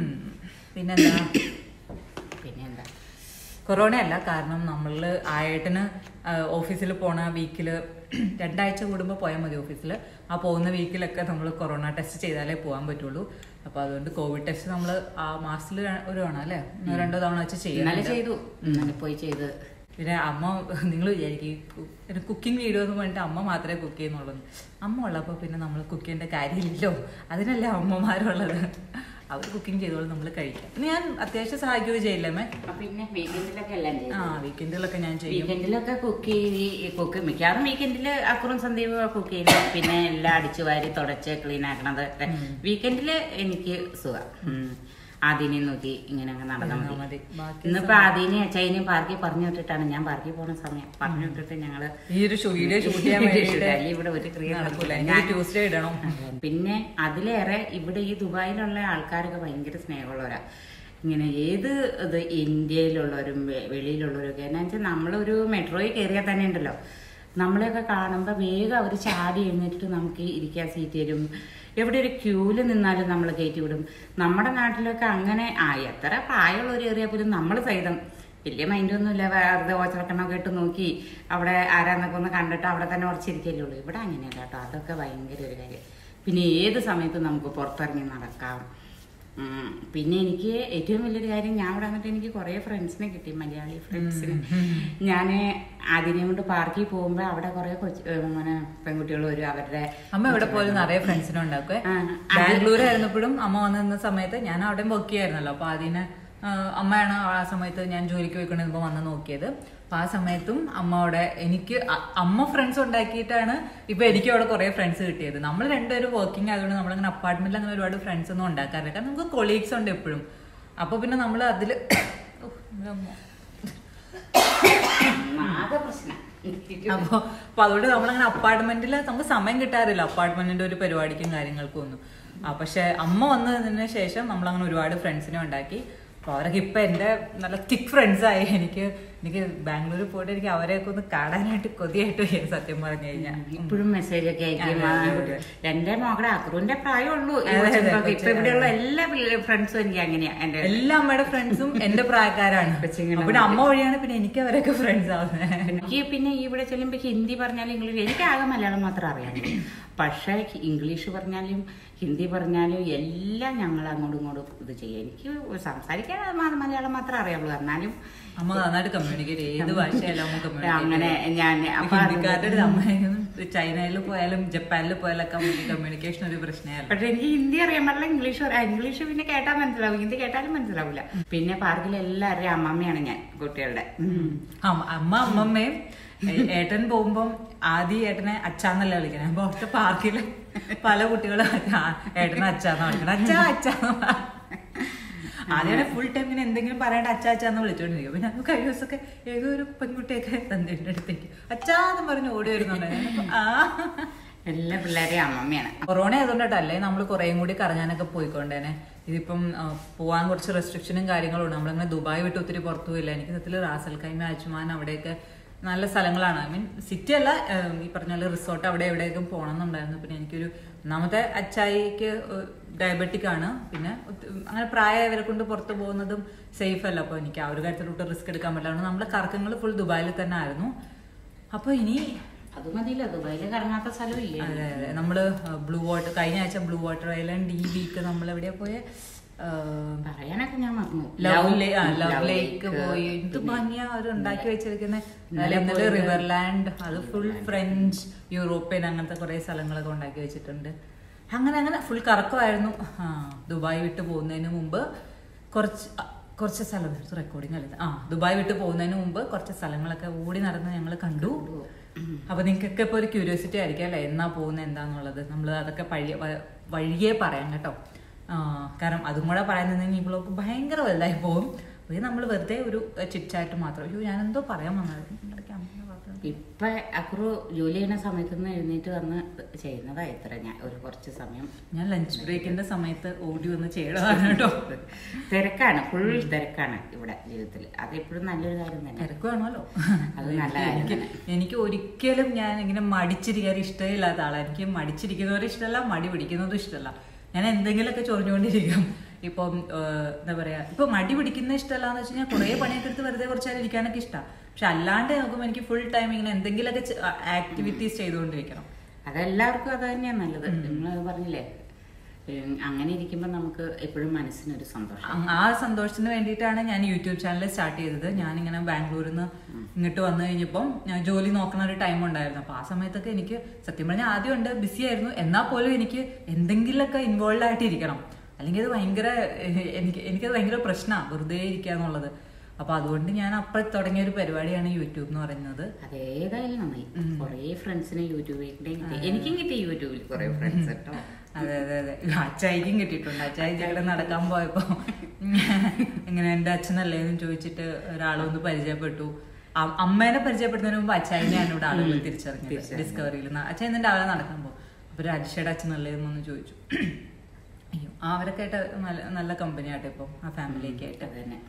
പിന്നെന്താ കൊറോണ അല്ല, കാരണം നമ്മൾ ആയേട്ടന് ഓഫീസിൽ പോണ വീക്കില് 2 ആഴ്ച കൂടുമ്പോൾ പോയാൽ മതി ഓഫീസിൽ. ആ പോകുന്ന വീക്കിലൊക്കെ നമ്മൾ കൊറോണ ടെസ്റ്റ് ചെയ്താലേ പോകാൻ പറ്റുള്ളൂ. അപ്പൊ അതുകൊണ്ട് കോവിഡ് ടെസ്റ്റ് നമ്മൾ ആ മാസത്തിൽ ഒരു തവണ അല്ലേ 1-2 തവണ വെച്ച് ചെയ്തു പോയി ചെയ്ത്. പിന്നെ അമ്മ നിങ്ങൾ വിചാരിക്കും കുക്കിംഗ് വീഡിയോ എന്ന് പറഞ്ഞിട്ട് അമ്മ മാത്രമേ കുക്ക് ചെയ്യുന്നുള്ളൂ. അമ്മ ഉള്ളപ്പോൾ പിന്നെ നമ്മൾ കുക്ക് ചെയ്യേണ്ട കാര്യമില്ലല്ലോ, അതിനല്ലേ അമ്മമാരുള്ളത്. അവർ കുക്കിംഗ് ചെയ്തോളും, നമ്മൾ കഴിക്കാം. ഞാൻ അത്യാവശ്യം സഹായിക്കുകയോ ചെയ്യില്ലേ? പിന്നെ വീക്കെൻഡിലൊക്കെ എല്ലാം ചെയ്യും. വീക്കെൻഡിലൊക്കെ ഞാൻ ചെയ്യും. വീക്കെൻഡിലൊക്കെ കുക്ക് മിക്കവാറും വീക്കെൻഡിൽ അക്കുറും സന്ദീപ് കുക്ക് ചെയ്യും. പിന്നെ എല്ലാം അടിച്ചു വാരി തുടച്ച് ക്ലീൻ ആക്കണത് വീക്കെൻഡില് എനിക്ക് സുഖം. ആദീനെ നോക്കി ഇങ്ങനെ നടന്നാൽ മതി. ഇന്നിപ്പോ ആദീനെ ചൈനയും പാർക്കിൽ പറഞ്ഞു വിട്ടിട്ടാണ് ഞാൻ പാർക്കിൽ പോണ സമയം പറഞ്ഞു വിട്ടിട്ട് ഞങ്ങള് ഈ ഒരു വീഡിയോ ഷൂട്ട് ചെയ്യാൻ ഇവിടെ ഒരു ട്യൂസ്ഡേ ഇടണം. പിന്നെ അതിലേറെ ഇവിടെ ഈ ദുബായിലുള്ള ആൾക്കാരൊക്കെ ഭയങ്കര സ്നേഹമുള്ളവരാ. ഇങ്ങനെ ഏത് ഇത് ഇന്ത്യയിലുള്ളവരും വെളിയിലുള്ളവരും ഒക്കെ എന്നാ വെച്ചാൽ നമ്മളൊരു മെട്രോയിൽ കയറിയാൽ തന്നെ ഉണ്ടല്ലോ, നമ്മളെയൊക്കെ കാണുമ്പോൾ വേഗം അവർ ചാടി എഴുന്നേറ്റിട്ട് നമുക്ക് ഇരിക്കാൻ സീറ്റ് തരും. എവിടെ ഒരു ക്യൂല് നിന്നാലും നമ്മൾ കയറ്റി വിടും. നമ്മുടെ നാട്ടിലൊക്കെ അങ്ങനെ എത്ര പ്രായമുള്ളവർ ഏറിയാൽ പോലും നമ്മൾ സഹിതം വലിയ മൈൻഡൊന്നുമില്ല, വെറുതെ ഓച്ചറക്കണമൊക്കെ ഇട്ട് നോക്കി അവിടെ ആരാന്നൊക്കെ ഒന്ന് കണ്ടിട്ട് അവിടെ തന്നെ ഉറച്ചിരിക്കല്ലേ ഉള്ളൂ. ഇവിടെ അങ്ങനെയല്ല കേട്ടോ, അതൊക്കെ ഭയങ്കര ഒരു കാര്യം. പിന്നെ ഏത് സമയത്തും നമുക്ക് പുറത്തിറങ്ങി നടക്കാം. പിന്നെ എനിക്ക് ഏറ്റവും വലിയൊരു കാര്യം, ഞാൻ ഇവിടെ വന്നിട്ട് എനിക്ക് കുറെ ഫ്രണ്ട്സിനെ കിട്ടി, മലയാളി ഫ്രണ്ട്സിന്. ഞാൻ അതിനെ കൊണ്ട് പാർക്കിൽ പോകുമ്പോ അവിടെ കുറെ അങ്ങനെ പെൺകുട്ടികൾ വരും. അവരുടെ അമ്മ ഇവിടെ പോലും നിറയെ ഫ്രണ്ട്സിനെ ഉണ്ടാക്കുവേ. ബാംഗ്ലൂർ ആയിരുന്നപ്പോഴും അമ്മ വന്നിരുന്ന സമയത്ത് ഞാൻ അവിടെ വർക്ക് ചെയ്യായിരുന്നല്ലോ. അപ്പൊ അതിന് അമ്മയാണ് ആ സമയത്ത് ഞാൻ ജോലിക്ക് പോയിക്കൊണ്ടിരുന്നപ്പോ വന്ന് നോക്കിയത്. അപ്പൊ ആ സമയത്തും അമ്മ അവിടെ എനിക്ക് അമ്മ ഫ്രണ്ട്സ് ഉണ്ടാക്കിയിട്ടാണ് ഇപ്പൊ എനിക്ക് അവിടെ കുറെ ഫ്രണ്ട്സ് കിട്ടിയത്. നമ്മൾ രണ്ടുപേരും വർക്കിംഗ് ആയതുകൊണ്ട് നമ്മളങ്ങനെ അപ്പാർട്ട്മെന്റിൽ അങ്ങനെ ഒരുപാട് ഫ്രണ്ട്സ് ഒന്നും ഉണ്ടാക്കാറില്ല. കാരണം നമുക്ക് കൊളീഗ്സ് ഉണ്ട് എപ്പോഴും. അപ്പൊ പിന്നെ നമ്മൾ അതില് അപ്പൊ അതുകൊണ്ട് നമ്മളങ്ങനെ അപ്പാർട്ട്മെന്റിൽ നമുക്ക് സമയം കിട്ടാറില്ല അപ്പാർട്ട്മെന്റിന്റെ ഒരു പരിപാടിക്കും കാര്യങ്ങൾക്കും ഒന്നും. പക്ഷെ അമ്മ വന്നതിന് ശേഷം നമ്മളങ്ങനെ ഒരുപാട് ഫ്രണ്ട്സിനെ ഉണ്ടാക്കി. അപ്പൊ അവരൊക്കെ ഇപ്പൊ എന്റെ നല്ല തിക് ഫ്രണ്ട്സ് ആയി. എനിക്ക് ബാംഗ്ലൂരിൽ പോയിട്ട് എനിക്ക് അവരെയൊക്കെ ഒന്ന് കാണാനായിട്ട് കൊതിയായിട്ട് സത്യം പറഞ്ഞു കഴിഞ്ഞാൽ ഇപ്പോഴും മെസ്സേജ് ഒക്കെ അയക്കും. എന്റെ മകളുടെ അക്രുവിന്റെ പ്രായമുള്ളൂ. ഇപ്പൊ ഇവിടെയുള്ള എല്ലാ ഫ്രണ്ട്സും എനിക്ക് അങ്ങനെയാ. എന്റെ എല്ലാ അമ്മയുടെ ഫ്രണ്ട്സും എന്റെ പ്രായക്കാരാണ്. പിന്നെ അമ്മ വഴിയാണ് പിന്നെ എനിക്ക് അവരൊക്കെ ഫ്രണ്ട്സ് ആവുന്നത്. എനിക്ക് പിന്നെ ഇവിടെ ചെല്ലുമ്പോ ഹിന്ദി പറഞ്ഞാലും ഇംഗ്ലീഷ്, എനിക്കാകെ മലയാളം മാത്രം അറിയാമല്ലോ. പക്ഷെ ഇംഗ്ലീഷ് പറഞ്ഞാലും ഹിന്ദി പറഞ്ഞാലും എല്ലാം ഞങ്ങൾ അങ്ങോട്ടും ഇങ്ങോട്ടും ഇത് ചെയ്യും. എനിക്ക് സംസാരിക്കാൻ മലയാളം മാത്രമേ അറിയാവുള്ളൂ. എന്നാലും അമ്മ നന്നായിട്ട് കമ്മ്യൂണിക്കേറ്റ് ഏത് ഭാഷയല്ല അങ്ങനെ ഞാൻ ഹിന്ദിക്കാരുടെ അമ്മയും ചൈനയിൽ പോയാലും ജപ്പാനിൽ പോയാലൊക്കെ കമ്മ്യൂണിക്കേഷൻ ഒരു പ്രശ്നമല്ല. പക്ഷെ എനിക്ക് ഹിന്ദി അറിയാൻ പാടില്ല, ഇംഗ്ലീഷ് പിന്നെ കേട്ടാൽ മനസ്സിലാവും, ഹിന്ദി കേട്ടാലും മനസ്സിലാവില്ല. പിന്നെ പാർക്കിൽ എല്ലാവരുടെയും അമ്മമ്മയാണ് ഞാൻ കുട്ടികളുടെ. അമ്മമ്മയും ഏട്ടൻ പോകുമ്പം ആദ്യം ഏട്ടനെ അച്ഛാന്നല്ല വിളിക്കണേ. അപ്പൊ ഒറ്റ പാർക്കില് പല കുട്ടികളും ഏട്ടനെ അച്ഛാന്ന് വിളിക്കണം. അച്ഛാന്ന് ആദ്യമാണ് ഫുൾ ടൈം ഇങ്ങനെ എന്തെങ്കിലും പറയാണ്ട് അച്ചാന്ന് വിളിച്ചോണ്ടിരിക്കും. പിന്നെ നമുക്ക് കഴിഞ്ഞ ദിവസമൊക്കെ ഏതോ ഒരു പെൺകുട്ടിയൊക്കെ തന്റെ അടുത്തേക്ക് അച്ഛാന്ന് പറഞ്ഞ് ഓടി വരുന്നുണ്ടായിരുന്നു. എല്ലാ പിള്ളേരെയും അമ്മമ്മയാണ്. കൊറോണ ആയതുകൊണ്ടോ അല്ലേ നമ്മൾ കുറേയും കൂടി കറങ്ങാനൊക്കെ പോയിക്കൊണ്ടേനെ. ഇതിപ്പം പോവാൻ കുറച്ച് റെസ്ട്രിക്ഷനും കാര്യങ്ങളും ഉണ്ട്. നമ്മളിങ്ങനെ ദുബായ് വിട്ട് ഒത്തിരി പുറത്തു പോയില്ല. എനിക്ക് സത്യത്തിൽ റാസൽ ഖൈമ, അജ്മാൻ അവിടെയൊക്കെ നല്ല സ്ഥലങ്ങളാണ്. ഐ മീൻ സിറ്റി അല്ല, ഈ പറഞ്ഞ റിസോർട്ട് അവിടെ എവിടെയൊക്കെ പോകണം എന്നുണ്ടായിരുന്നു. പിന്നെ എനിക്കൊരു ഒന്നാമത്തെ അച്ചായിക്ക് ഡയബറ്റിക് ആണ്. പിന്നെ അങ്ങനെ പ്രായമായവരെ കൊണ്ട് പുറത്ത് പോകുന്നതും സേഫ് അല്ല. അപ്പോൾ എനിക്ക് ആ ഒരു കാര്യത്തിലോട്ട് റിസ്ക് എടുക്കാൻ പറ്റില്ല. നമ്മളെ കറക്കങ്ങൾ ഫുൾ ദുബായിൽ തന്നെ ആയിരുന്നു. അപ്പോൾ ഇനി അത് മതിയില്ല, ദുബായിൽ കറങ്ങാത്ത സ്ഥലമില്ല. അതെ അതെ. നമ്മള് ബ്ലൂ വാട്ടർ, കഴിഞ്ഞ ആഴ്ച ബ്ലൂ വാട്ടർ ഐലൻഡ്, ഈ വീക്ക് നമ്മൾ എവിടെയാ പോയ പറയാനൊക്കെ ഞാൻ മറന്നു. ലവ് ലേക്ക് പോയി. എന്ത് ഭംഗിയാ അവർ ഉണ്ടാക്കി വെച്ചിരിക്കുന്നത്. റിവർലാൻഡ്, അത് ഫുൾ ഫ്രഞ്ച് യൂറോപ്യൻ അങ്ങനത്തെ കുറെ സ്ഥലങ്ങളൊക്കെ ഉണ്ടാക്കി വെച്ചിട്ടുണ്ട്. അങ്ങനെ ഫുൾ കറക്കമായിരുന്നു. ദുബായ് വിട്ട് പോകുന്നതിന് മുമ്പ് കുറച്ച് സ്ഥലം റെക്കോർഡിങ് അല്ല, ദുബായ് വിട്ട് പോകുന്നതിന് മുമ്പ് കുറച്ച് സ്ഥലങ്ങളൊക്കെ ഓടി നടന്ന് ഞങ്ങൾ കണ്ടു. അപ്പൊ നിങ്ങൾക്കൊക്കെ ഇപ്പൊ ഒരു ക്യൂരിയോസിറ്റി ആയിരിക്കും അല്ലെ, എന്നാ പോകുന്നത് എന്താന്നുള്ളത്. നമ്മൾ അതൊക്കെ വഴിയേ പറയാം കേട്ടോ. കാരണം അതും കൂടെ പറയുന്നതെങ്കിൽ ഈ ബ്ലോഗ് ഭയങ്കര വലുതായി പോകും. അപ്പോൾ നമ്മൾ വെറുതെ ഒരു ചിറ്റായിട്ട് മാത്രം. അയ്യോ ഞാനെന്തോ പറയാൻ വന്നത്. ഇപ്പൊ അക്രു ജോലി ചെയ്യുന്ന സമയത്ത് നിന്ന് എഴുന്നേറ്റ് വന്ന് ചെയ്യുന്നതാ ഇത്ര. ഞാൻ ഒരു കുറച്ച് സമയം ഞാൻ ലഞ്ച് ബ്രേക്കിന്റെ സമയത്ത് ഓടി വന്ന് ചെയ്യണതാണ് കേട്ടോ. തിരക്കാണ്, ഫുൾ തിരക്കാണ് ഇവിടെ ജീവിതത്തിൽ. അത് എപ്പോഴും നല്ലൊരു കാര്യം തന്നെ. തിരക്ക് വേണമല്ലോ, അത് നല്ല കാര്യം. എനിക്ക് ഒരിക്കലും ഞാൻ ഇങ്ങനെ മടിച്ചിരിക്കാൻ ഇഷ്ടമില്ലാത്ത ആളാണ്. എനിക്ക് മടിച്ചിരിക്കുന്നവരും ഇഷ്ടമല്ല, മടി പിടിക്കുന്നതും ഇഷ്ടമല്ല. ഞാൻ എന്തെങ്കിലുമൊക്കെ ചൊറിഞ്ഞുകൊണ്ടിരിക്കും. ഇപ്പം എന്താ പറയാ, ഇപ്പൊ മടി പിടിക്കുന്ന ഇഷ്ടമല്ലാന്ന് വെച്ച് കഴിഞ്ഞാൽ കുറെ പണിയൊക്കെ എടുത്ത് വെറുതെ കുറച്ച് നേരം ഇരിക്കാനൊക്കെ ഇഷ്ടമാണ്. പക്ഷെ അല്ലാണ്ട് നോക്കുമ്പോൾ എനിക്ക് ഫുൾ ടൈം ഇങ്ങനെ എന്തെങ്കിലുമൊക്കെ ആക്ടിവിറ്റീസ് ചെയ്തുകൊണ്ടിരിക്കണം. അതെല്ലാവർക്കും അത് തന്നെയാണ് നല്ലത്. നിങ്ങൾ പറഞ്ഞില്ലേ, അങ്ങനെ ഇരിക്കുമ്പോൾ നമുക്ക് എപ്പോഴും മനസ്സിനൊരു സന്തോഷം. ആ സന്തോഷത്തിന് വേണ്ടിയിട്ടാണ് ഞാൻ യൂട്യൂബ് ചാനൽ സ്റ്റാർട്ട് ചെയ്തത്. ഞാനിങ്ങനെ ബാംഗ്ലൂരിൽ നിന്ന് ഇങ്ങോട്ട് വന്നു കഴിഞ്ഞപ്പം ഞാൻ ജോലി നോക്കുന്ന ഒരു ടൈം ഉണ്ടായിരുന്നു. അപ്പൊ ആ സമയത്തൊക്കെ എനിക്ക് സത്യം പറഞ്ഞാൽ ആദ്യം ഉണ്ട് ബിസി ആയിരുന്നു. എന്നാൽ പോലും എനിക്ക് എന്തെങ്കിലുമൊക്കെ ഇൻവോൾവ് ആയിട്ട് ഇരിക്കണം. അല്ലെങ്കിൽ അത് ഭയങ്കര എനിക്കത് ഭയങ്കര പ്രശ്നമാണ് വെറുതെ ഇരിക്കുക എന്നുള്ളത്. അപ്പൊ അതുകൊണ്ട് ഞാൻ അപ്പോൾ തുടങ്ങിയ ഒരു പരിപാടിയാണ് യൂട്യൂബ് എന്ന് പറയുന്നത്. അതേതായാലും നന്നായി. കുറെ ഫ്രണ്ട്സിനെ യൂട്യൂബിൽ എനിക്കും കിട്ടി. യൂട്യൂബിൽ കുറെ ഫ്രണ്ട്സ് കേട്ടോ. അതെ അതെ അതെ. അച്ചായിക്കും കിട്ടിയിട്ടുണ്ട്. അച്ചായി ചേട്ടൻ നടക്കാൻ പോയപ്പോ ഇങ്ങനെ എന്റെ അച്ഛനല്ലേന്ന് ചോദിച്ചിട്ട് ഒരാളൊന്ന് പരിചയപ്പെട്ടു. അമ്മേനെ പരിചയപ്പെടുന്നതിന് മുമ്പ് അച്ചായിനെയാണ് ഇവിടെ ആളുകൾ തിരിച്ചറിഞ്ഞത് ഡിസ്കവറിയിൽ. അച്ഛൻ എന്നിട്ട് അവരെ നടക്കാൻ പോകും. അപ്പൊ രാജേഷയുടെ അച്ഛനല്ലേന്നൊന്ന് ചോദിച്ചു. അയ്യോ അവരൊക്കെ ആയിട്ട് നല്ല കമ്പനി ആട്ടെ ഇപ്പം ആ ഫാമിലിയൊക്കെ ആയിട്ട്.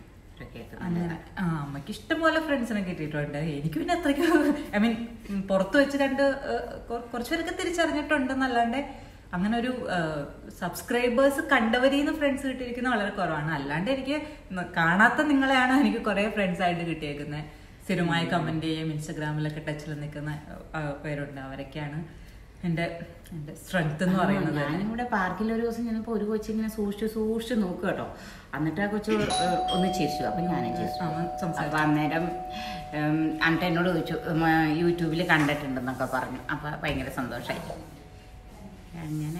അങ്ങനെ അമ്മയ്ക്ക് ഇഷ്ടംപോലെ ഫ്രണ്ട്സിനെ കിട്ടിയിട്ടുണ്ട്. എനിക്ക് പിന്നെ അത്രയ്ക്ക് ഐ മീൻ പുറത്ത് വെച്ച് കുറച്ചുപേരൊക്കെ തിരിച്ചറിഞ്ഞിട്ടുണ്ടെന്നല്ലാണ്ട് അങ്ങനെ ഒരു സബ്സ്ക്രൈബേഴ്സ് കണ്ടവരിന്ന് ഫ്രണ്ട്സ് കിട്ടിയിരിക്കുന്ന വളരെ കുറവാണ്. അല്ലാണ്ട് എനിക്ക് കാണാത്ത നിങ്ങളെയാണ് എനിക്ക് കുറെ ഫ്രണ്ട്സ് ആയിട്ട് കിട്ടിയേക്കുന്നത്. സ്ഥിരമായി കമന്റ് ചെയ്യും, ഇൻസ്റ്റഗ്രാമിലൊക്കെ ടച്ചിൽ നിൽക്കുന്ന പേരുണ്ട്. അവരൊക്കെയാണ് എന്റെ സ്ട്രെങ്ത് എന്ന് പറയുന്നത്. ഞാനിവിടെ പാർക്കിൽ ഒരു ദിവസം ഞാനിപ്പോ ഒരു കൊച്ചിങ്ങനെ സൂക്ഷിച്ച് നോക്കുക കേട്ടോ. എന്നിട്ട് ആ കൊച്ചു ഒന്ന് ചിരിച്ചു. അപ്പൊ ഞാനും ചിരിച്ചു. അപ്പൊ അന്നേരം എന്നിട്ട് എന്നോട് ചോദിച്ചു യൂട്യൂബിൽ കണ്ടിട്ടുണ്ടെന്നൊക്കെ പറഞ്ഞു. അപ്പൊ ഭയങ്കര സന്തോഷമായി. അങ്ങനെ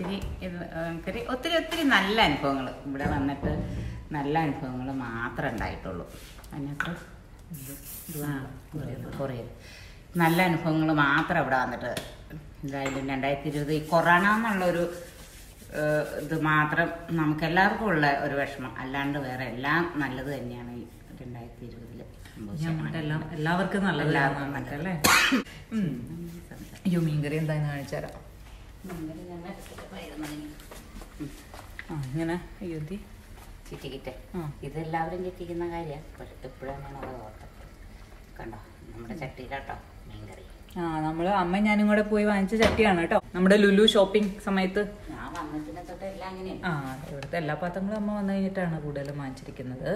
ഒത്തിരി നല്ല അനുഭവങ്ങൾ ഇവിടെ വന്നിട്ട് നല്ല അനുഭവങ്ങൾ മാത്രമേ ഉണ്ടായിട്ടുള്ളൂ. അതിനകത്ത് കുറേ നല്ല അനുഭവങ്ങൾ മാത്രം ഇവിടെ വന്നിട്ട്. എന്തായാലും 2020 ഈ കൊറോണ എന്നുള്ളൊരു ഇത് മാത്രം നമുക്ക് എല്ലാവർക്കും ഉള്ള ഒരു വിഷമം. അല്ലാണ്ട് വേറെ എല്ലാം നല്ലത് തന്നെയാണ് ഈ 2020 എല്ലാവർക്കും നല്ലതല്ലേ. അയ്യോ മീൻകറി എന്താന്ന് കാണിച്ചാരാ. ഇങ്ങനെ അയ്യോതി ചിറ്റിക്കിട്ട് ഇതെല്ലാവരും ചിറ്റിക്കുന്ന കാര്യമാണ്. എപ്പോഴും ഞാൻ അത് ഓർത്തത്. കണ്ടോ നമ്മുടെ ചട്ടിയിലാട്ടോ മീൻകറി. നമ്മള് അമ്മ ഞാനും കൂടെ പോയി വാങ്ങിച്ച ചട്ടിയാണ് കേട്ടോ. നമ്മുടെ ലുലു ഷോപ്പിംഗ് സമയത്ത് ഞാൻ വന്നതിനെ തൊട്ട് എല്ലാം അങ്ങനെയാണ്. ഇവിടുത്തെ എല്ലാ പാത്രങ്ങളും അമ്മ വന്നു കഴിഞ്ഞിട്ടാണ് കൂടുതലും വാങ്ങിച്ചിരിക്കുന്നത്.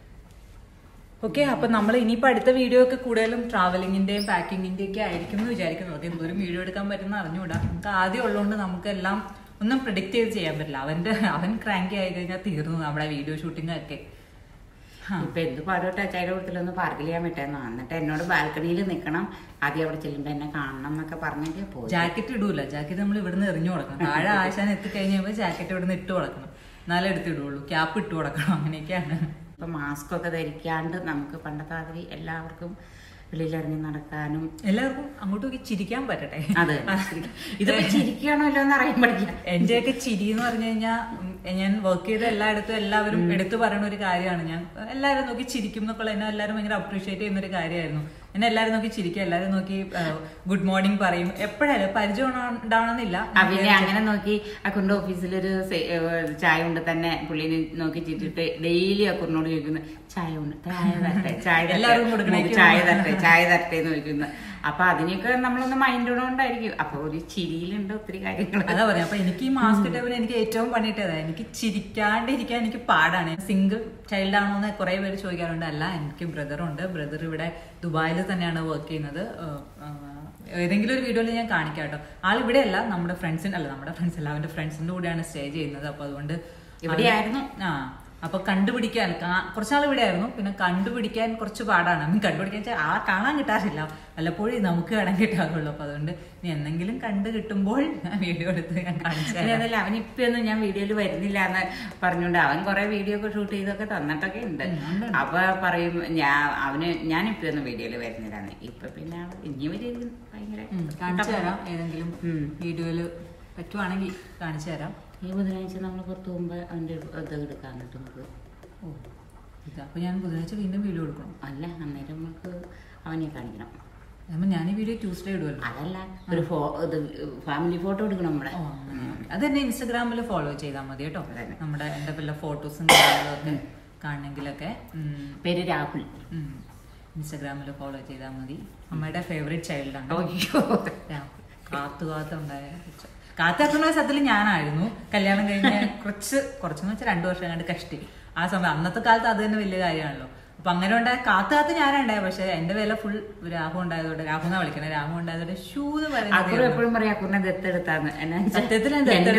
ഓക്കെ, അപ്പൊ നമ്മൾ ഇനിയിപ്പോ അടുത്ത വീഡിയോ ഒക്കെ കൂടുതലും ട്രാവലിങ്ങിന്റെയും പാക്കിങ്ങിന്റെയും ഒക്കെ ആയിരിക്കും എന്ന് വിചാരിക്കുന്നു. അതൊക്കെ എന്തോരം വീഡിയോ എടുക്കാൻ പറ്റുന്ന അറിഞ്ഞുകൂടാ. നമുക്ക് ആദ്യം ഉള്ളതുകൊണ്ട് നമുക്കെല്ലാം ഒന്നും പ്രിഡിക്റ്റ് ചെയ്ത് ചെയ്യാൻ പറ്റില്ല. അവൻ ക്രാങ്കി ആയി കഴിഞ്ഞാൽ തീർന്നു നമ്മുടെ വീഡിയോ ഷൂട്ടിംഗ് ഒക്കെ. ഇപ്പൊ എന്ത് പാടോട്ട് അച്ചായുടെ കൂട്ടത്തിലൊന്ന് പാർക്കിൽ ചെയ്യാൻ പറ്റായിരുന്നു. എന്നിട്ട് എന്നോട് ബാൽക്കണിയിൽ നിൽക്കണം, ആദ്യം അവിടെ ചെല്ലുമ്പോ എന്നെ കാണണം എന്നൊക്കെ പറഞ്ഞിട്ട് പോയി. ജാക്കറ്റ് ഇടൂല, ജാക്കറ്റ് നമ്മൾ ഇവിടുന്ന് എറിഞ്ഞു കൊടുക്കണം. താഴെ ആശാൻ എത്തിക്കഴിഞ്ഞപ്പോ ജാക്കറ്റ് ഇവിടുന്ന് ഇട്ട് കൊടുക്കണം, എന്നാലേ എടുത്തിടുള്ളൂ. ക്യാപ്പ് ഇട്ട് കൊടുക്കണം, അങ്ങനെയൊക്കെയാണ്. ഇപ്പൊ മാസ്ക് ഒക്കെ ധരിക്കാണ്ട് നമുക്ക് പണ്ടത്തെ മാതിരി എല്ലാവർക്കും വെളിയിലിറങ്ങി നടക്കാനും എല്ലാവർക്കും അങ്ങോട്ട് നോക്കി ചിരിക്കാൻ പറ്റട്ടെ. അതെ, ഇതിപ്പോ ചിരിക്കണമല്ലോ എന്ന് അറിയാൻ പഠിക്കാം. എന്റെയൊക്കെ ചിരി എന്ന് പറഞ്ഞു കഴിഞ്ഞാൽ ഞാൻ വർക്ക് ചെയ്ത എല്ലായിടത്തും എല്ലാവരും എടുത്തു പറയുന്ന ഒരു കാര്യമാണ്. ഞാൻ എല്ലാവരും നോക്കി ചിരിക്കും എന്നൊക്കെ എന്നെ എല്ലാവരും ഭയങ്കര അപ്രീഷിയേറ്റ് ചെയ്യുന്ന ഒരു കാര്യമായിരുന്നു. എന്നെ എല്ലാവരും നോക്കി ചിരിക്കുക, എല്ലാവരും നോക്കി ഗുഡ് മോർണിംഗ് പറയും. എപ്പോഴായാലും പരിചയം ഉണ്ടാവണമെന്നില്ല. പിന്നെ അങ്ങനെ നോക്കി അക്കുറിന്റെ ഓഫീസിലൊരു ചായ കൊണ്ട് തന്നെ പുള്ളിനെ നോക്കി ചിരിച്ചിട്ട് ഡെയിലി അക്കുറിനോട് ചോദിക്കുന്നു, ചായ ഉണ്ട്, ചായ തരട്ടെ, ചായ എല്ലാവരും കൊടുക്കണേ, ചായ തരട്ടെ, ചായ തരട്ടെ എന്ന് ചോദിക്കുന്നു. അപ്പൊ അതിനൊക്കെ നമ്മളൊന്ന് മൈൻഡ് കൊണ്ടായിരിക്കും. അപ്പൊ ഒരു ചിരിയിലുണ്ട് ഒത്തിരി കാര്യങ്ങൾ. അതാ പറയാം. അപ്പൊ എനിക്ക് ഈ മാസ്ക് ടൈമിൽ എനിക്ക് ഏറ്റവും പണിയിട്ടതാ. എനിക്ക് ചിരിക്കാണ്ടിരിക്കാൻ എനിക്ക് പാടാണ്. സിംഗിൾ ചൈൽഡ് ആണോ എന്ന് കുറെ പേര് ചോദിക്കാറുണ്ട്. അല്ല, എനിക്ക് ബ്രദറുണ്ട്. ബ്രദർ ഇവിടെ ദുബായിൽ തന്നെയാണ് വർക്ക് ചെയ്യുന്നത്. ഏതെങ്കിലും ഒരു വീഡിയോയിൽ ഞാൻ കാണിക്കാം കേട്ടോ. ആളിവിടെ അല്ല, നമ്മുടെ ഫ്രണ്ട്സിന്റെ അവന്റെ ഫ്രണ്ട്സിന്റെ കൂടെയാണ് സ്റ്റേ ചെയ്യുന്നത്. അപ്പൊ അതുകൊണ്ട് ഇവിടെയായിരുന്നു. അപ്പൊ കണ്ടുപിടിക്കാൻ കുറച്ചാൾ ഇവിടെ ആയിരുന്നു. പിന്നെ കണ്ടുപിടിക്കാൻ കുറച്ച് പാടാണ്. കണ്ടുപിടിക്കാൻ ആളെ കാണാൻ കിട്ടാറില്ല, വല്ലപ്പോഴും നമുക്ക് കാണാൻ കിട്ടാറുള്ളൂ. അപ്പൊ അതുകൊണ്ട് ഇനി എന്തെങ്കിലും കണ്ടു കിട്ടുമ്പോൾ വീഡിയോ എടുത്ത് ഞാൻ കാണിച്ചു. അതല്ല, അവനിപ്പൊന്നും ഞാൻ വീഡിയോയിൽ വരുന്നില്ല എന്ന് പറഞ്ഞുകൊണ്ട് അവൻ കുറെ വീഡിയോ ഒക്കെ ഷൂട്ട് ചെയ്തൊക്കെ തന്നിട്ടൊക്കെ ഉണ്ട്. അപ്പൊ പറയും ഞാനിപ്പോ ഒന്നും വീഡിയോയിൽ വരുന്നില്ലാന്ന്. ഇപ്പൊ പിന്നെ ഇനി വരും ഭയങ്കര കാണിച്ചു തരാം. ഏതെങ്കിലും വീഡിയോയില് പറ്റുവാണെങ്കിൽ കാണിച്ചു തരാം. ഈ ബുധനാഴ്ച നമ്മൾ പുറത്തു പോകുമ്പോ അവന്റെ ഇത് എടുക്കാൻ കിട്ടും നമുക്ക്. അപ്പൊ ഞാൻ ബുധനാഴ്ച വീണ്ടും വീഡിയോ എടുക്കണം. അല്ല, അന്നേരം നമുക്ക് അവനെ കാണിക്കണം. ഞാൻ ഈ വീഡിയോ ട്യൂസ്ഡേ ഇടുമല്ലോ. അതല്ല, ഒരു ഫാമിലി ഫോട്ടോ എടുക്കണം നമ്മളെ. അത് തന്നെ ഇൻസ്റ്റഗ്രാമിൽ ഫോളോ ചെയ്താൽ മതി കേട്ടോ. നമ്മുടെ എന്റെ വല്ല ഫോട്ടോസും കാര്യങ്ങളൊക്കെ കാണണമെങ്കിലൊക്കെ. പേര് രാഹുൽ. ഇൻസ്റ്റഗ്രാമിൽ ഫോളോ ചെയ്താൽ മതി. അമ്മയുടെ ഫേവറേറ്റ് ചൈൽഡാണ് രാഹുൽ. കാത്തുണ്ടായ കാത്താക്കുന്ന സത്യത്തിൽ ഞാനായിരുന്നു. കല്യാണം കഴിഞ്ഞ കുറച്ചെന്ന് വെച്ചാൽ 2 വർഷം കണ്ട് കഷ്ടി. ആ സമയം അന്നത്തെ കാലത്ത് അത് തന്നെ വലിയ കാര്യമാണല്ലോ. അപ്പൊ അങ്ങനെ ഉണ്ടായ കാത്ത് ഞാനുണ്ടായ. പക്ഷെ എന്റെ വില ഫുൾ രാഹു ഉണ്ടായതോടെ, രാഹു എന്നാ വിളിക്കണേ, രാഹു ഉണ്ടായതോടെ ഷൂ എന്ന് പറയുന്നത് എപ്പോഴും പറയാ ദത്തെടുത്താന്ന്. സത്യത്തിൽ അമ്മയുടെ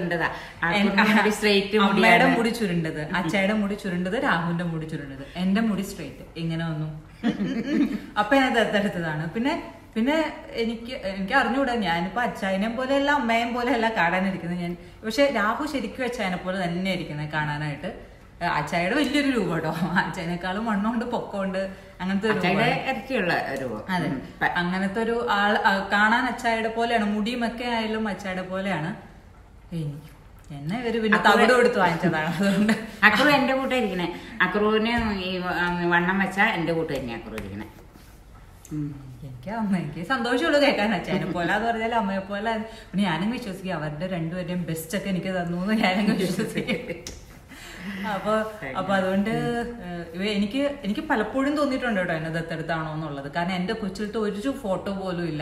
മുടി ചുരുണ്ടത്, അച്ചായുടെ മുടി ചുരുണ്ടത്, രാഹുവിന്റെ മുടി ചുരുണ്ടത്, എന്റെ മുടി സ്ട്രെയിറ്റ്, ഇങ്ങനെ ഒന്നും. അപ്പൊ ഞാൻ ദത്തെടുത്തതാണ്. പിന്നെ എനിക്ക് അറിഞ്ഞുകൂടാ. ഞാനിപ്പോ അച്ചായനെ പോലെയല്ല അമ്മയും പോലെയല്ല കാണാനിരിക്കുന്നത് ഞാൻ. പക്ഷെ രാഹു ശരിക്കും അച്ചായനെ പോലെ തന്നെ ഇരിക്കുന്നത് കാണാനായിട്ട്. അച്ചായയുടെ വലിയൊരു രൂപം കേട്ടോ. അച്ചായനേക്കാളും വണ്ണമുണ്ട്, പൊക്കമുണ്ട്, അങ്ങനത്തെ അതെ, അങ്ങനത്തെ ഒരു ആൾ കാണാൻ അച്ചായയുടെ പോലെയാണ്. മുടിയുമൊക്കെ ആയാലും അച്ചായയുടെ പോലെയാണ്. എന്നെ ഇവര് പിന്നെ തവിട് കൊടുത്ത് വാങ്ങിച്ചതാണ്. അതുകൊണ്ട് അക്രു എന്റെ കൂട്ടായിരിക്കണേ. അക്രുവിന് ഈ വണ്ണം വെച്ചാ എന്റെ കൂട്ട് തന്നെ അക്രു ഇരിക്കണേ. എനിക്ക് സന്തോഷമുള്ളൂ കേൾക്കാൻ. അച്ഛനെ പോലെ എന്ന് പറഞ്ഞാൽ അമ്മയെ പോലെ. പിന്നെ ഞാനും വിശ്വസിക്കും അവരുടെ രണ്ടുപേരുടെയും ബെസ്റ്റ് ഒക്കെ എനിക്ക് തന്നു എന്ന് ഞാനും വിശ്വസിക്കും. അപ്പൊ അതുകൊണ്ട് എനിക്ക് പലപ്പോഴും തോന്നിയിട്ടുണ്ട് കേട്ടോ എന്നെ ദത്തെടുത്താണോ എന്നുള്ളത്. കാരണം എന്റെ കൊച്ചിലത്തെ ഒരു ഫോട്ടോ പോലും ഇല്ല.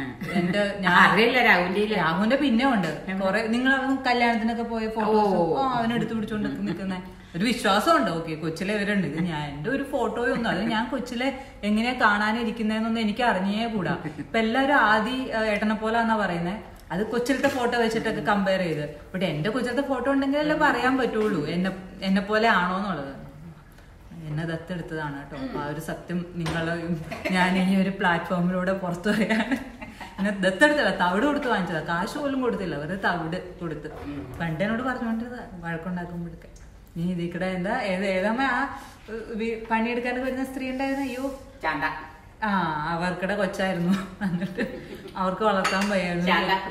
രാഹുവിന്റെ പിന്നെ ഉണ്ട് കുറെ. നിങ്ങൾ കല്യാണത്തിനൊക്കെ പോയ ഫോട്ടോസ് അവനെടുത്ത് പിടിച്ചോണ്ട് നിൽക്കുന്ന ഒരു വിശ്വാസമുണ്ട്. ഓക്കെ, കൊച്ചിലെ ഇവരുണ്ട്. ഇത് എന്റെ ഒരു ഫോട്ടോയും ഒന്നും. അത് ഞാൻ കൊച്ചിലെ എങ്ങനെയാ കാണാനിരിക്കുന്നതെന്നൊന്നും എനിക്ക് അറിഞ്ഞേ കൂടാ. ഇപ്പൊ എല്ലാവരും ഏട്ടനെ പോലെ എന്നാ പറയുന്നത്. അത് കൊച്ചിലത്തെ ഫോട്ടോ വെച്ചിട്ടൊക്കെ കമ്പയർ ചെയ്ത്. ബട്ട് എന്റെ കൊച്ചിലത്തെ ഫോട്ടോ ഉണ്ടെങ്കിലല്ലേ പറയാൻ പറ്റുള്ളൂ എന്നെ പോലെ ആണോ എന്നുള്ളത്. എന്നെ ദത്തെടുത്തതാണ് കേട്ടോ. അപ്പൊ ആ ഒരു സത്യം ഞാൻ ഈ ഒരു പ്ലാറ്റ്ഫോമിലൂടെ പുറത്തു പറയാണ്. എന്നെ ദത്തെടുത്തല്ല, തവിട് കൊടുത്ത് വാങ്ങിച്ചതാ. കാശ് പോലും കൊടുത്തില്ല, വെറുതെ തവിട് കൊടുത്ത്. പണ്ടേനോട് പറഞ്ഞോണ്ടിരുന്നതാ വഴക്കുണ്ടാക്കുമ്പോഴൊക്കെ. നീ ഇതിക്കടെ ഏതാമ്മ ആ പണിയെടുക്കാൻ വരുന്ന സ്ത്രീ ഉണ്ടായിരുന്നു. അയ്യോ, അവർക്കിടെ കൊച്ചായിരുന്നു. എന്നിട്ട് അവർക്ക് വളർത്താൻ വയ്യായിരുന്നു.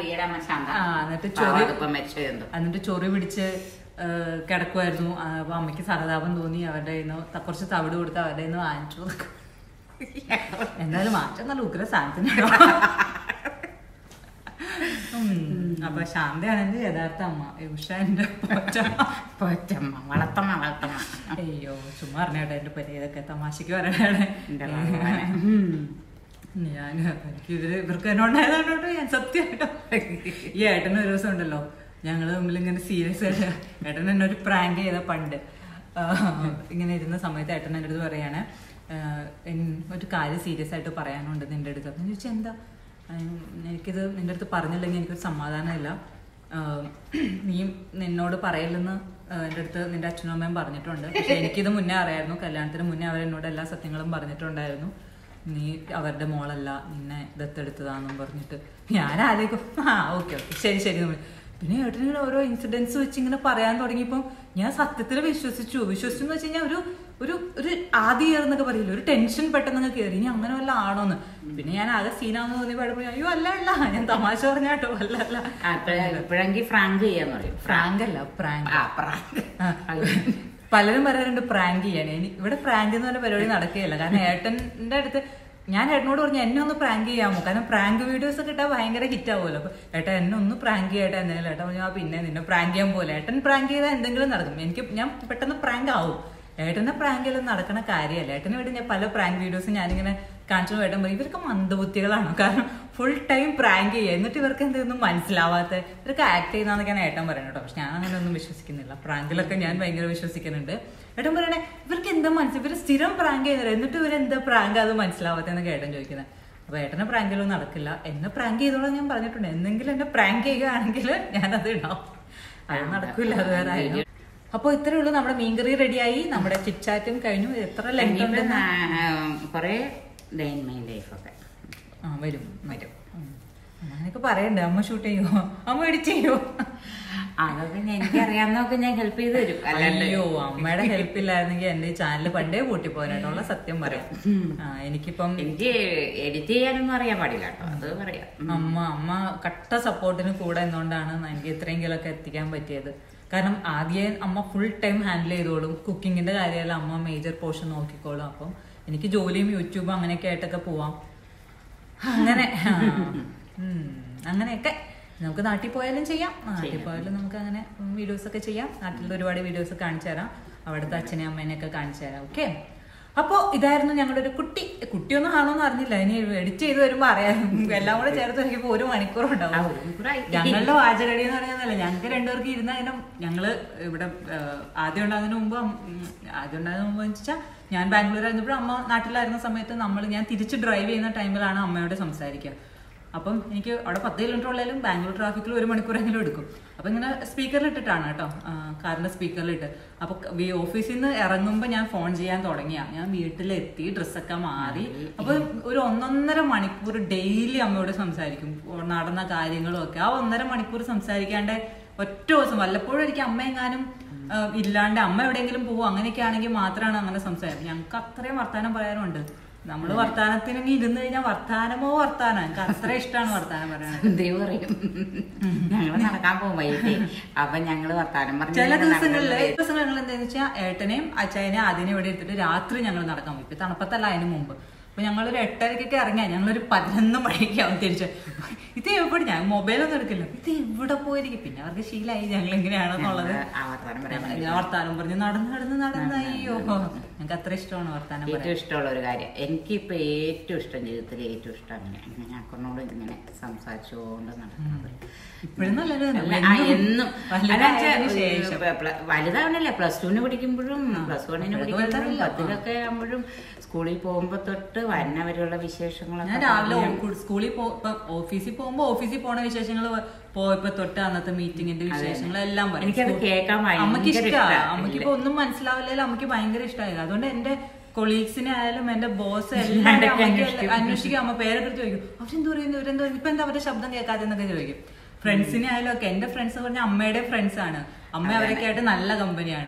എന്നിട്ട് ചൊറി പിടിച്ച് കിടക്കുമായിരുന്നു. അപ്പൊ അമ്മയ്ക്ക് സഹതാപം തോന്നി. അവരുടെ കുറച്ച് തവിട് കൊടുത്ത് അവരുടെ വാങ്ങിച്ചു. എന്തായാലും മാറ്റം നല്ല ഉഗ്ര സാധനത്തിനാണ്. അപ്പൊ ശാന്തയാണ് എന്റെ യഥാർത്ഥ അമ്മ, ഉഷ എന്റെ പോറ്റമ്മ, വളർത്തമ്മ. അയ്യോ ചുമ്മാ അറിഞ്ഞേട്ടെ എന്റെ പരിയൊക്കെ തമാശക്ക് പറയണേ. ഞാൻ ഇവർക്ക് എന്നെ ഉണ്ടായതുകൊണ്ടോ ഞാൻ സത്യമായിട്ടോ. ഈ ഏട്ടന് ഒരു ദിവസം ഉണ്ടല്ലോ, ഞങ്ങള് തമ്മിൽ ഇങ്ങനെ സീരിയസ് ആയിട്ട് ഏട്ടൻ എന്നെ ഒരു പ്രാങ്ക് ചെയ്ത പണ്ട് ഇങ്ങനെ ഇരുന്ന സമയത്ത് ഏട്ടൻ എൻ്റെ അടുത്ത് പറയാണ്, ഒരു കാര്യം സീരിയസ് ആയിട്ട് പറയാനുണ്ട് നിന്റെ അടുത്ത്. അപ്പം ചോദിച്ചാൽ എന്താ? എനിക്കിത് നിന്റെ അടുത്ത് പറഞ്ഞില്ലെങ്കിൽ എനിക്കൊരു സമാധാനമില്ല. നീ നിന്നോട് പറയില്ലെന്ന് എൻ്റെ അടുത്ത് നിന്റെ അച്ഛനും അമ്മയും പറഞ്ഞിട്ടുണ്ട്. പക്ഷെ എനിക്കിത് മുന്നേ അറിയായിരുന്നു, കല്യാണത്തിന് മുന്നേ അവരെന്നോട് എല്ലാ സത്യങ്ങളും പറഞ്ഞിട്ടുണ്ടായിരുന്നു. നീ അവരുടെ മോളല്ല, നിന്നെ ദത്തെടുത്തതാണെന്നും പറഞ്ഞിട്ട്. ഞാൻ ആലോചിക്കും ഓക്കെ ശരി. പിന്നെ ഏട്ടനിങ്ങനെ ഓരോ ഇൻസിഡൻസ് വെച്ച് ഇങ്ങനെ പറയാൻ തുടങ്ങിയപ്പോൾ ഞാൻ സത്യത്തിൽ വിശ്വസിച്ചു എന്ന് വെച്ച് കഴിഞ്ഞാൽ ഒരു ആദ്യ ഇയർ എന്നൊക്കെ പറയില്ല, ഒരു ടെൻഷൻ പെട്ടെന്ന് കയറി, ഇനി അങ്ങനെ വല്ല ആണോന്ന്. പിന്നെ ഞാൻ ആകെ സീനാന്ന് തോന്നിയപ്പോൾ അയ്യോ അല്ല ഞാൻ തമാശ പറഞ്ഞാട്ടോ, അല്ല ഫ്രാങ്ക് ചെയ്യാന്ന് പറയും. ഫ്രാങ്ക് അല്ല പ്രാങ്ക്. പലരും പറയാറുണ്ട് പ്രാങ്ക് ചെയ്യാൻ. ഇവിടെ പ്രാങ്ക് എന്ന് പറഞ്ഞ പരിപാടി നടക്കുകയില്ല. കാരണം ഏട്ടൻ്റെ അടുത്ത് ഞാൻ ഏട്ടനോട് പറഞ്ഞു എന്നെ ഒന്ന് പ്രാങ്ക് ചെയ്യാമോ, കാരണം പ്രാങ്ക് വീഡിയോസ് ഒക്കെ ഇട്ടാൽ ഭയങ്കര ഹിറ്റ് ആവുമല്ലോ. അപ്പൊ ഏട്ടൻ എന്നെ ഒന്ന് പ്രാങ്ക് ചെയ്യട്ടെ എന്തെങ്കിലും. ഏട്ടൻ പറഞ്ഞു പിന്നെ നിന്നെ പ്രാങ്ക് ചെയ്യാൻ പോലെ. ഏട്ടൻ പ്രാങ്ക് ചെയ്താൽ എന്തെങ്കിലും നടക്കും, ഞാൻ പെട്ടെന്ന് പ്രാങ്ക് ആവും. ഏട്ടനെ പ്രാങ്ക് ചെയ്യലും നടക്കണ കാര്യമല്ല. ഏട്ടന് വേണ്ടി ഞാൻ പല പ്രാങ്ക് വീഡിയോസും ഞാനിങ്ങനെ കാണിച്ചു. ഏട്ടൻ പറയും ഇവർക്ക് മന്ദബുദ്ധികളാണോ, കാരണം ഫുൾ ടൈം പ്രാങ്ക് ചെയ്യുക, എന്നിട്ട് ഇവർക്ക് എന്തൊന്നും മനസ്സിലാവാത്ത, ഇവർക്ക് ആക്ട് ചെയ്യുന്നതൊക്കെയാണ് ഏട്ടൻ പറയുന്നത് കേട്ടോ. പക്ഷെ ഞാൻ അങ്ങനെ ഒന്നും വിശ്വസിക്കുന്നില്ല. പ്രാങ്കിലൊക്കെ ഞാൻ ഭയങ്കര വിശ്വസിക്കുന്നുണ്ട്. ഏട്ടൻ പറയണേ ഇവർക്ക് എന്താ ഇവർ സ്ഥിരം പ്രാങ്ക് ചെയ്യുന്നത്, എന്നിട്ട് ഇവരെന്താ പ്രാങ്ക് അത് മനസ്സിലാവാത്തെന്നൊക്കെ ഏട്ടൻ ചോദിക്കുന്നത്. അപ്പൊ ഏട്ടനെ പ്രാങ്കിലൊന്നും നടക്കില്ല. എന്നെ പ്രാങ്ക് ചെയ്തോളാം ഞാൻ പറഞ്ഞിട്ടുണ്ട്. എന്തെങ്കിലും എന്നെ പ്രാങ്ക് ചെയ്യുകയാണെങ്കിൽ ഞാനത് ഇടാം. അത് നടക്കില്ല, അത് വേറെ ആയിരുന്നു. അപ്പൊ ഇത്രേ ഉള്ളൂ. നമ്മുടെ മീൻകറി റെഡിയായി, നമ്മുടെ ചിറ്റ്ചാറ്റും കഴിഞ്ഞു. എത്ര ലെങ്ത് ഉണ്ട്? വരും അങ്ങനെയൊക്കെ പറയണ്ടേ. അമ്മ ഷൂട്ട് ചെയ്യുമോ, അമ്മ എഡിറ്റ് ചെയ്യുമോ? അതൊക്കെ എനിക്കറിയാവുന്നതൊക്കെ ഞാൻ ഹെൽപ്പ് ചെയ്ത് തരും. അയ്യോ അമ്മയുടെ ഹെൽപ്പ് ഇല്ലായിരുന്നെങ്കിൽ എന്റെ ചാനൽ പണ്ടേ പൂട്ടിപ്പോകാനായിട്ടുള്ള സത്യം പറയാം. എനിക്ക് എഡിറ്റ് ചെയ്യാനൊന്നും അറിയാൻ പാടില്ല കേട്ടോ, അത് പറയാം. അമ്മ കട്ട സപ്പോർട്ടിന് കൂടെ എന്നുകൊണ്ടാണ് എനിക്ക് ഇത്രയെങ്കിലൊക്കെ എത്തിക്കാൻ പറ്റിയത്. കാരണം ആദ്യം അമ്മ ഫുൾ ടൈം ഹാൻഡിൽ ചെയ്തോളും. കുക്കിങ്ങിന്റെ കാര്യമല്ല, അമ്മ മേജർ പോർഷൻ നോക്കിക്കോളും. അപ്പം എനിക്ക് ജോലിയും യൂട്യൂബും അങ്ങനെയൊക്കെ ആയിട്ടൊക്കെ പോവാം. അങ്ങനെയൊക്കെ നമുക്ക് നാട്ടിൽ പോയാലും ചെയ്യാം. നാട്ടിൽ പോയാലും നമുക്ക് അങ്ങനെ വീഡിയോസ് ഒക്കെ ചെയ്യാം. നാട്ടിൽ ഒരുപാട് വീഡിയോസ് കാണിച്ചു തരാം, അവിടുത്തെ അച്ഛനെയും അമ്മേനെയൊക്കെ കാണിച്ചു തരാം. ഓക്കെ, അപ്പോ ഇതായിരുന്നു ഞങ്ങളുടെ ഒരു കുട്ടിയൊന്നും ആണോന്ന് അറിഞ്ഞില്ല. ഇനി എഡിറ്റ് ചെയ്ത് വരുമ്പോ അറിയാം. എല്ലാം കൂടെ ചേർത്ത് നോക്കിയപ്പോ 1 മണിക്കൂർ ഉണ്ടാവും. ഞങ്ങളുടെ വാചകടി എന്ന് പറഞ്ഞാൽ ഞങ്ങൾക്ക് രണ്ടുപേർക്ക് ഇരുന്ന അതിനും ഞങ്ങള് ഇവിടെ ആദ്യം ഉണ്ടാകുന്നതിന് മുമ്പ് വെച്ചാൽ ഞാൻ ബാംഗ്ലൂരായിരുന്നപ്പോഴും അമ്മ നാട്ടിലായിരുന്ന സമയത്ത് ഞാൻ തിരിച്ച് ഡ്രൈവ് ചെയ്യുന്ന ടൈമിലാണ് അമ്മയോട് സംസാരിക്കുക. അപ്പം എനിക്ക് അവിടെ 10 കിലോമീറ്റർ ഉള്ളാലും ബാംഗ്ലൂർ ട്രാഫിക്കിൽ 1 മണിക്കൂറെങ്കിലും എടുക്കും. അപ്പൊ ഇങ്ങനെ സ്പീക്കറിൽ ഇട്ടിട്ടാണ് കേട്ടോ, കാറിന്റെ സ്പീക്കറിലിട്ട്. അപ്പൊ ഓഫീസിൽ നിന്ന് ഇറങ്ങുമ്പോൾ ഞാൻ ഫോൺ ചെയ്യാൻ തുടങ്ങിയ, ഞാൻ വീട്ടിലെത്തി ഡ്രസ്സൊക്കെ മാറി. അപ്പൊ ഒരു 1.5 മണിക്കൂർ ഡെയിലി അമ്മയോട് സംസാരിക്കും, നടന്ന കാര്യങ്ങളും ഒക്കെ. ആ 1.5 മണിക്കൂർ സംസാരിക്കാണ്ട് ഒറ്റ ദിവസം വല്ലപ്പോഴും എനിക്ക് അമ്മയെങ്ങാനും ഇല്ലാണ്ട് അമ്മ എവിടെയെങ്കിലും പോകും അങ്ങനെയൊക്കെ ആണെങ്കിൽ മാത്രമാണ് അങ്ങനെ സംസാരിക്കും. ഞങ്ങൾക്ക് അത്രയും വർത്താനം പറയാനുണ്ട്. നമ്മള് വർത്താനത്തിന് ഇരുന്ന് കഴിഞ്ഞാൽ വർത്താനം എനിക്ക് അത്ര ഇഷ്ടമാണ് വർത്താനം പറയാൻ. ദൈവം പറയും ഞങ്ങള് നടക്കാൻ പോകും വൈകിട്ട്, അപ്പൊ ഞങ്ങള് വർത്താനം പറഞ്ഞു. ചില ദിവസങ്ങൾ എന്താന്ന് വെച്ചാൽ ഏട്ടനെയും അച്ഛനെയും അതിനെ ഇവിടെ എടുത്തിട്ട് രാത്രി ഞങ്ങൾ നടക്കാൻ പോയി. ഇപ്പൊ തണുപ്പത്തല്ല, അതിന് മുമ്പ്. അപ്പൊ ഞങ്ങളൊരു 8:30 ഇറങ്ങിയാൽ ഞങ്ങളൊരു 11 മണിക്കാവും തിരിച്ച്. ഇത് എവിടെ, ഞാൻ മൊബൈലൊന്നും എടുക്കില്ല, ഇത് എവിടെ പോയിരിക്കും. പിന്നെ അവർക്ക് ശീലമായി ഞങ്ങൾ എങ്ങനെയാണെന്നുള്ളത്. വർത്താനം പറഞ്ഞ് നടന്ന് അയ്യോ ഞങ്ങൾക്ക് അത്ര ഇഷ്ടമാണ് വർത്താനം. ഏറ്റവും ഇഷ്ടമുള്ള ഒരു കാര്യം, എനിക്കിപ്പോ ഏറ്റവും ഇഷ്ടം, ജീവിതത്തിൽ ഏറ്റവും ഇഷ്ടം അങ്ങനെ അക്കൗണ്ടോട് ഇങ്ങനെ സംസാരിച്ചുകൊണ്ട് നടക്കുന്നത്. ഇപ്പോഴും നല്ലൊരു എന്നും വലുതാവണല്ലേ, +2 പഠിക്കുമ്പോഴും +1 പഠിക്കുമ്പോഴും 10 ആകുമ്പോഴും സ്കൂളിൽ പോകുമ്പോ തൊട്ട് വന്നവരുള്ള വിശേഷങ്ങളൊക്കെ. ഞാൻ രാവിലെ സ്കൂളിൽ ഓഫീസിൽ പോകുമ്പോ ഓഫീസിൽ പോണ വിശേഷങ്ങൾ പോയപ്പോ തൊട്ട് അന്നത്തെ മീറ്റിംഗിന്റെ വിശേഷങ്ങളെല്ലാം എനിക്കത് കേൾക്കാൻ അമ്മക്ക് ഇഷ്ടമാണ്. അമ്മക്ക് ഇപ്പൊ ഒന്നും മനസ്സിലാവില്ലല്ലോ, അമ്മക്ക് ഭയങ്കര ഇഷ്ടമായി. അതുകൊണ്ട് എന്റെ കൊളീഗ്സിനെ ആയാലും എന്റെ ബോസ് എല്ലാം അന്വേഷിക്കും. അമ്മ പേരൊക്കെ ചോദിക്കും, അവരെന്ത് പറയുന്നു, ഇപ്പൊ എന്താ അവരുടെ ശബ്ദം കേൾക്കാതെ എന്നൊക്കെ ചോദിക്കും. ഫ്രണ്ട്സിനെ ആയാലും ഒക്കെ, എന്റെ ഫ്രണ്ട്സ് പറഞ്ഞ അമ്മയുടെ ഫ്രണ്ട്സ് ആണ്. അമ്മ അവരൊക്കെ ആയിട്ട് നല്ല കമ്പനിയാണ്.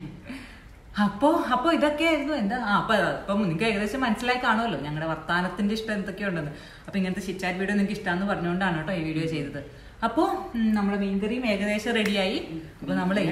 അപ്പൊ ഇതൊക്കെയായിരുന്നു എന്താ. അപ്പൊ നിങ്ങൾക്ക് ഏകദേശം മനസ്സിലായി കാണുമല്ലോ ഞങ്ങളുടെ വർത്താനത്തിന്റെ ഇഷ്ടം എന്തൊക്കെയുണ്ടെന്ന്. അപ്പൊ ഇങ്ങനത്തെ ചിറ്റ്ചാറ്റ് വീഡിയോ നിങ്ങൾക്ക് ഇഷ്ടമാണെന്ന് പറഞ്ഞുകൊണ്ടാണ് കേട്ടോ ഈ വീഡിയോ ചെയ്തത്. അപ്പോ നമ്മുടെ മീൻകറിയും ഏകദേശം റെഡിയായി. അപ്പൊ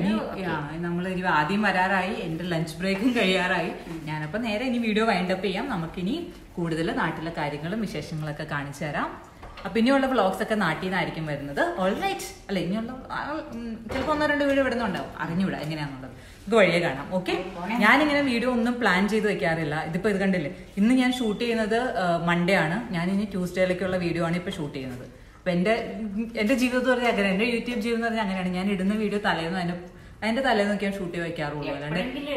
ഇനി ആദ്യം വരാറായി, എന്റെ ലഞ്ച് ബ്രേക്കും കഴിയാറായി. ഞാനപ്പോ നേരെ ഇനി വീഡിയോ വൈൻഡപ്പ് ചെയ്യാം. നമുക്കിനി കൂടുതൽ നാട്ടിലെ കാര്യങ്ങളും വിശേഷങ്ങളൊക്കെ കാണിച്ചു തരാം. അപ്പൊ ഇനിയുള്ള വ്ളോഗ്സ് ഒക്കെ നാട്ടിൽ നിന്നായിരിക്കും വരുന്നത്. ഓൾറൈറ്റ് അല്ലെ, ഇനിയുള്ള ചിലപ്പോൾ 1-2 വീഡിയോ ഇടുന്നുണ്ടാവും, അറിഞ്ഞൂടാ എങ്ങനെയാണെന്നുള്ളത്, ഇത് വഴിയെ കാണാം. ഓക്കെ, ഞാനിങ്ങനെ വീഡിയോ ഒന്നും പ്ലാൻ ചെയ്ത് വെക്കാറില്ല. ഇതിപ്പോ ഇത് കണ്ടില്ലേ, ഇന്ന് ഞാൻ ഷൂട്ട് ചെയ്യുന്നത് മൺഡേ ആണ്. ഞാൻ ഇനി ട്യൂസ്ഡേയിലേക്കുള്ള വീഡിയോ ആണ് ഇപ്പൊ ഷൂട്ട് ചെയ്യുന്നത്. അപ്പൊ എന്റെ ജീവിതം എന്ന് പറഞ്ഞാൽ അങ്ങനെ, എന്റെ യൂട്യൂബ് ജീവിതം എന്ന് പറഞ്ഞാൽ അങ്ങനെയാണ്. ഞാൻ ഇടുന്ന വീഡിയോ അതിന്റെ തലേന്നൊക്കെ ഞാൻ ഷൂട്ട് ചെയ്ത് വെക്കാറുള്ളൂ. അല്ലാണ്ട്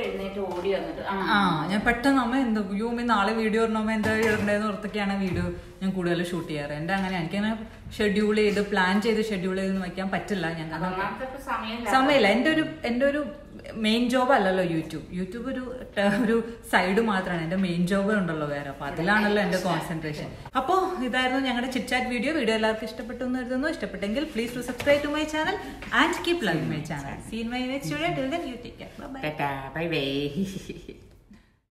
ഞാൻ പെട്ടെന്ന് അമ്മ എന്താ നാളെ വീഡിയോ ഇടണമ്മ എന്താ ഇടണ്ടേന്ന് ഓർത്തൊക്കെയാണ് വീഡിയോ ഞാൻ കൂടുതൽ ഷൂട്ട് ചെയ്യാറ്. എന്റെ അങ്ങനെ എനിക്കങ്ങനെ ഷെഡ്യൂൾ ചെയ്ത് പ്ലാൻ ചെയ്ത് ഷെഡ്യൂൾ ചെയ്ത് വയ്ക്കാൻ പറ്റില്ല. ഞാൻ സമയമില്ല. എന്റെ ഒരു മെയിൻ ജോബ് അല്ലല്ലോ യൂട്യൂബ് ഒരു സൈഡ് മാത്രമാണ്. എന്റെ മെയിൻ ജോബ് ഉണ്ടല്ലോ വേറെ, അപ്പൊ അതിലാണല്ലോ എന്റെ കോൺസെൻട്രേഷൻ. അപ്പോ ഇതായിരുന്നു ഞങ്ങളുടെ ചിറ്റ് ചാറ്റ് വീഡിയോ. എല്ലാവർക്കും ഇഷ്ടപ്പെട്ടു എന്ന് കരുതുന്നു. ഇഷ്ടപ്പെട്ടെങ്കിൽ please to subscribe to my channel and keep loving my channel. See in my next video. Till then you take care. Bye by.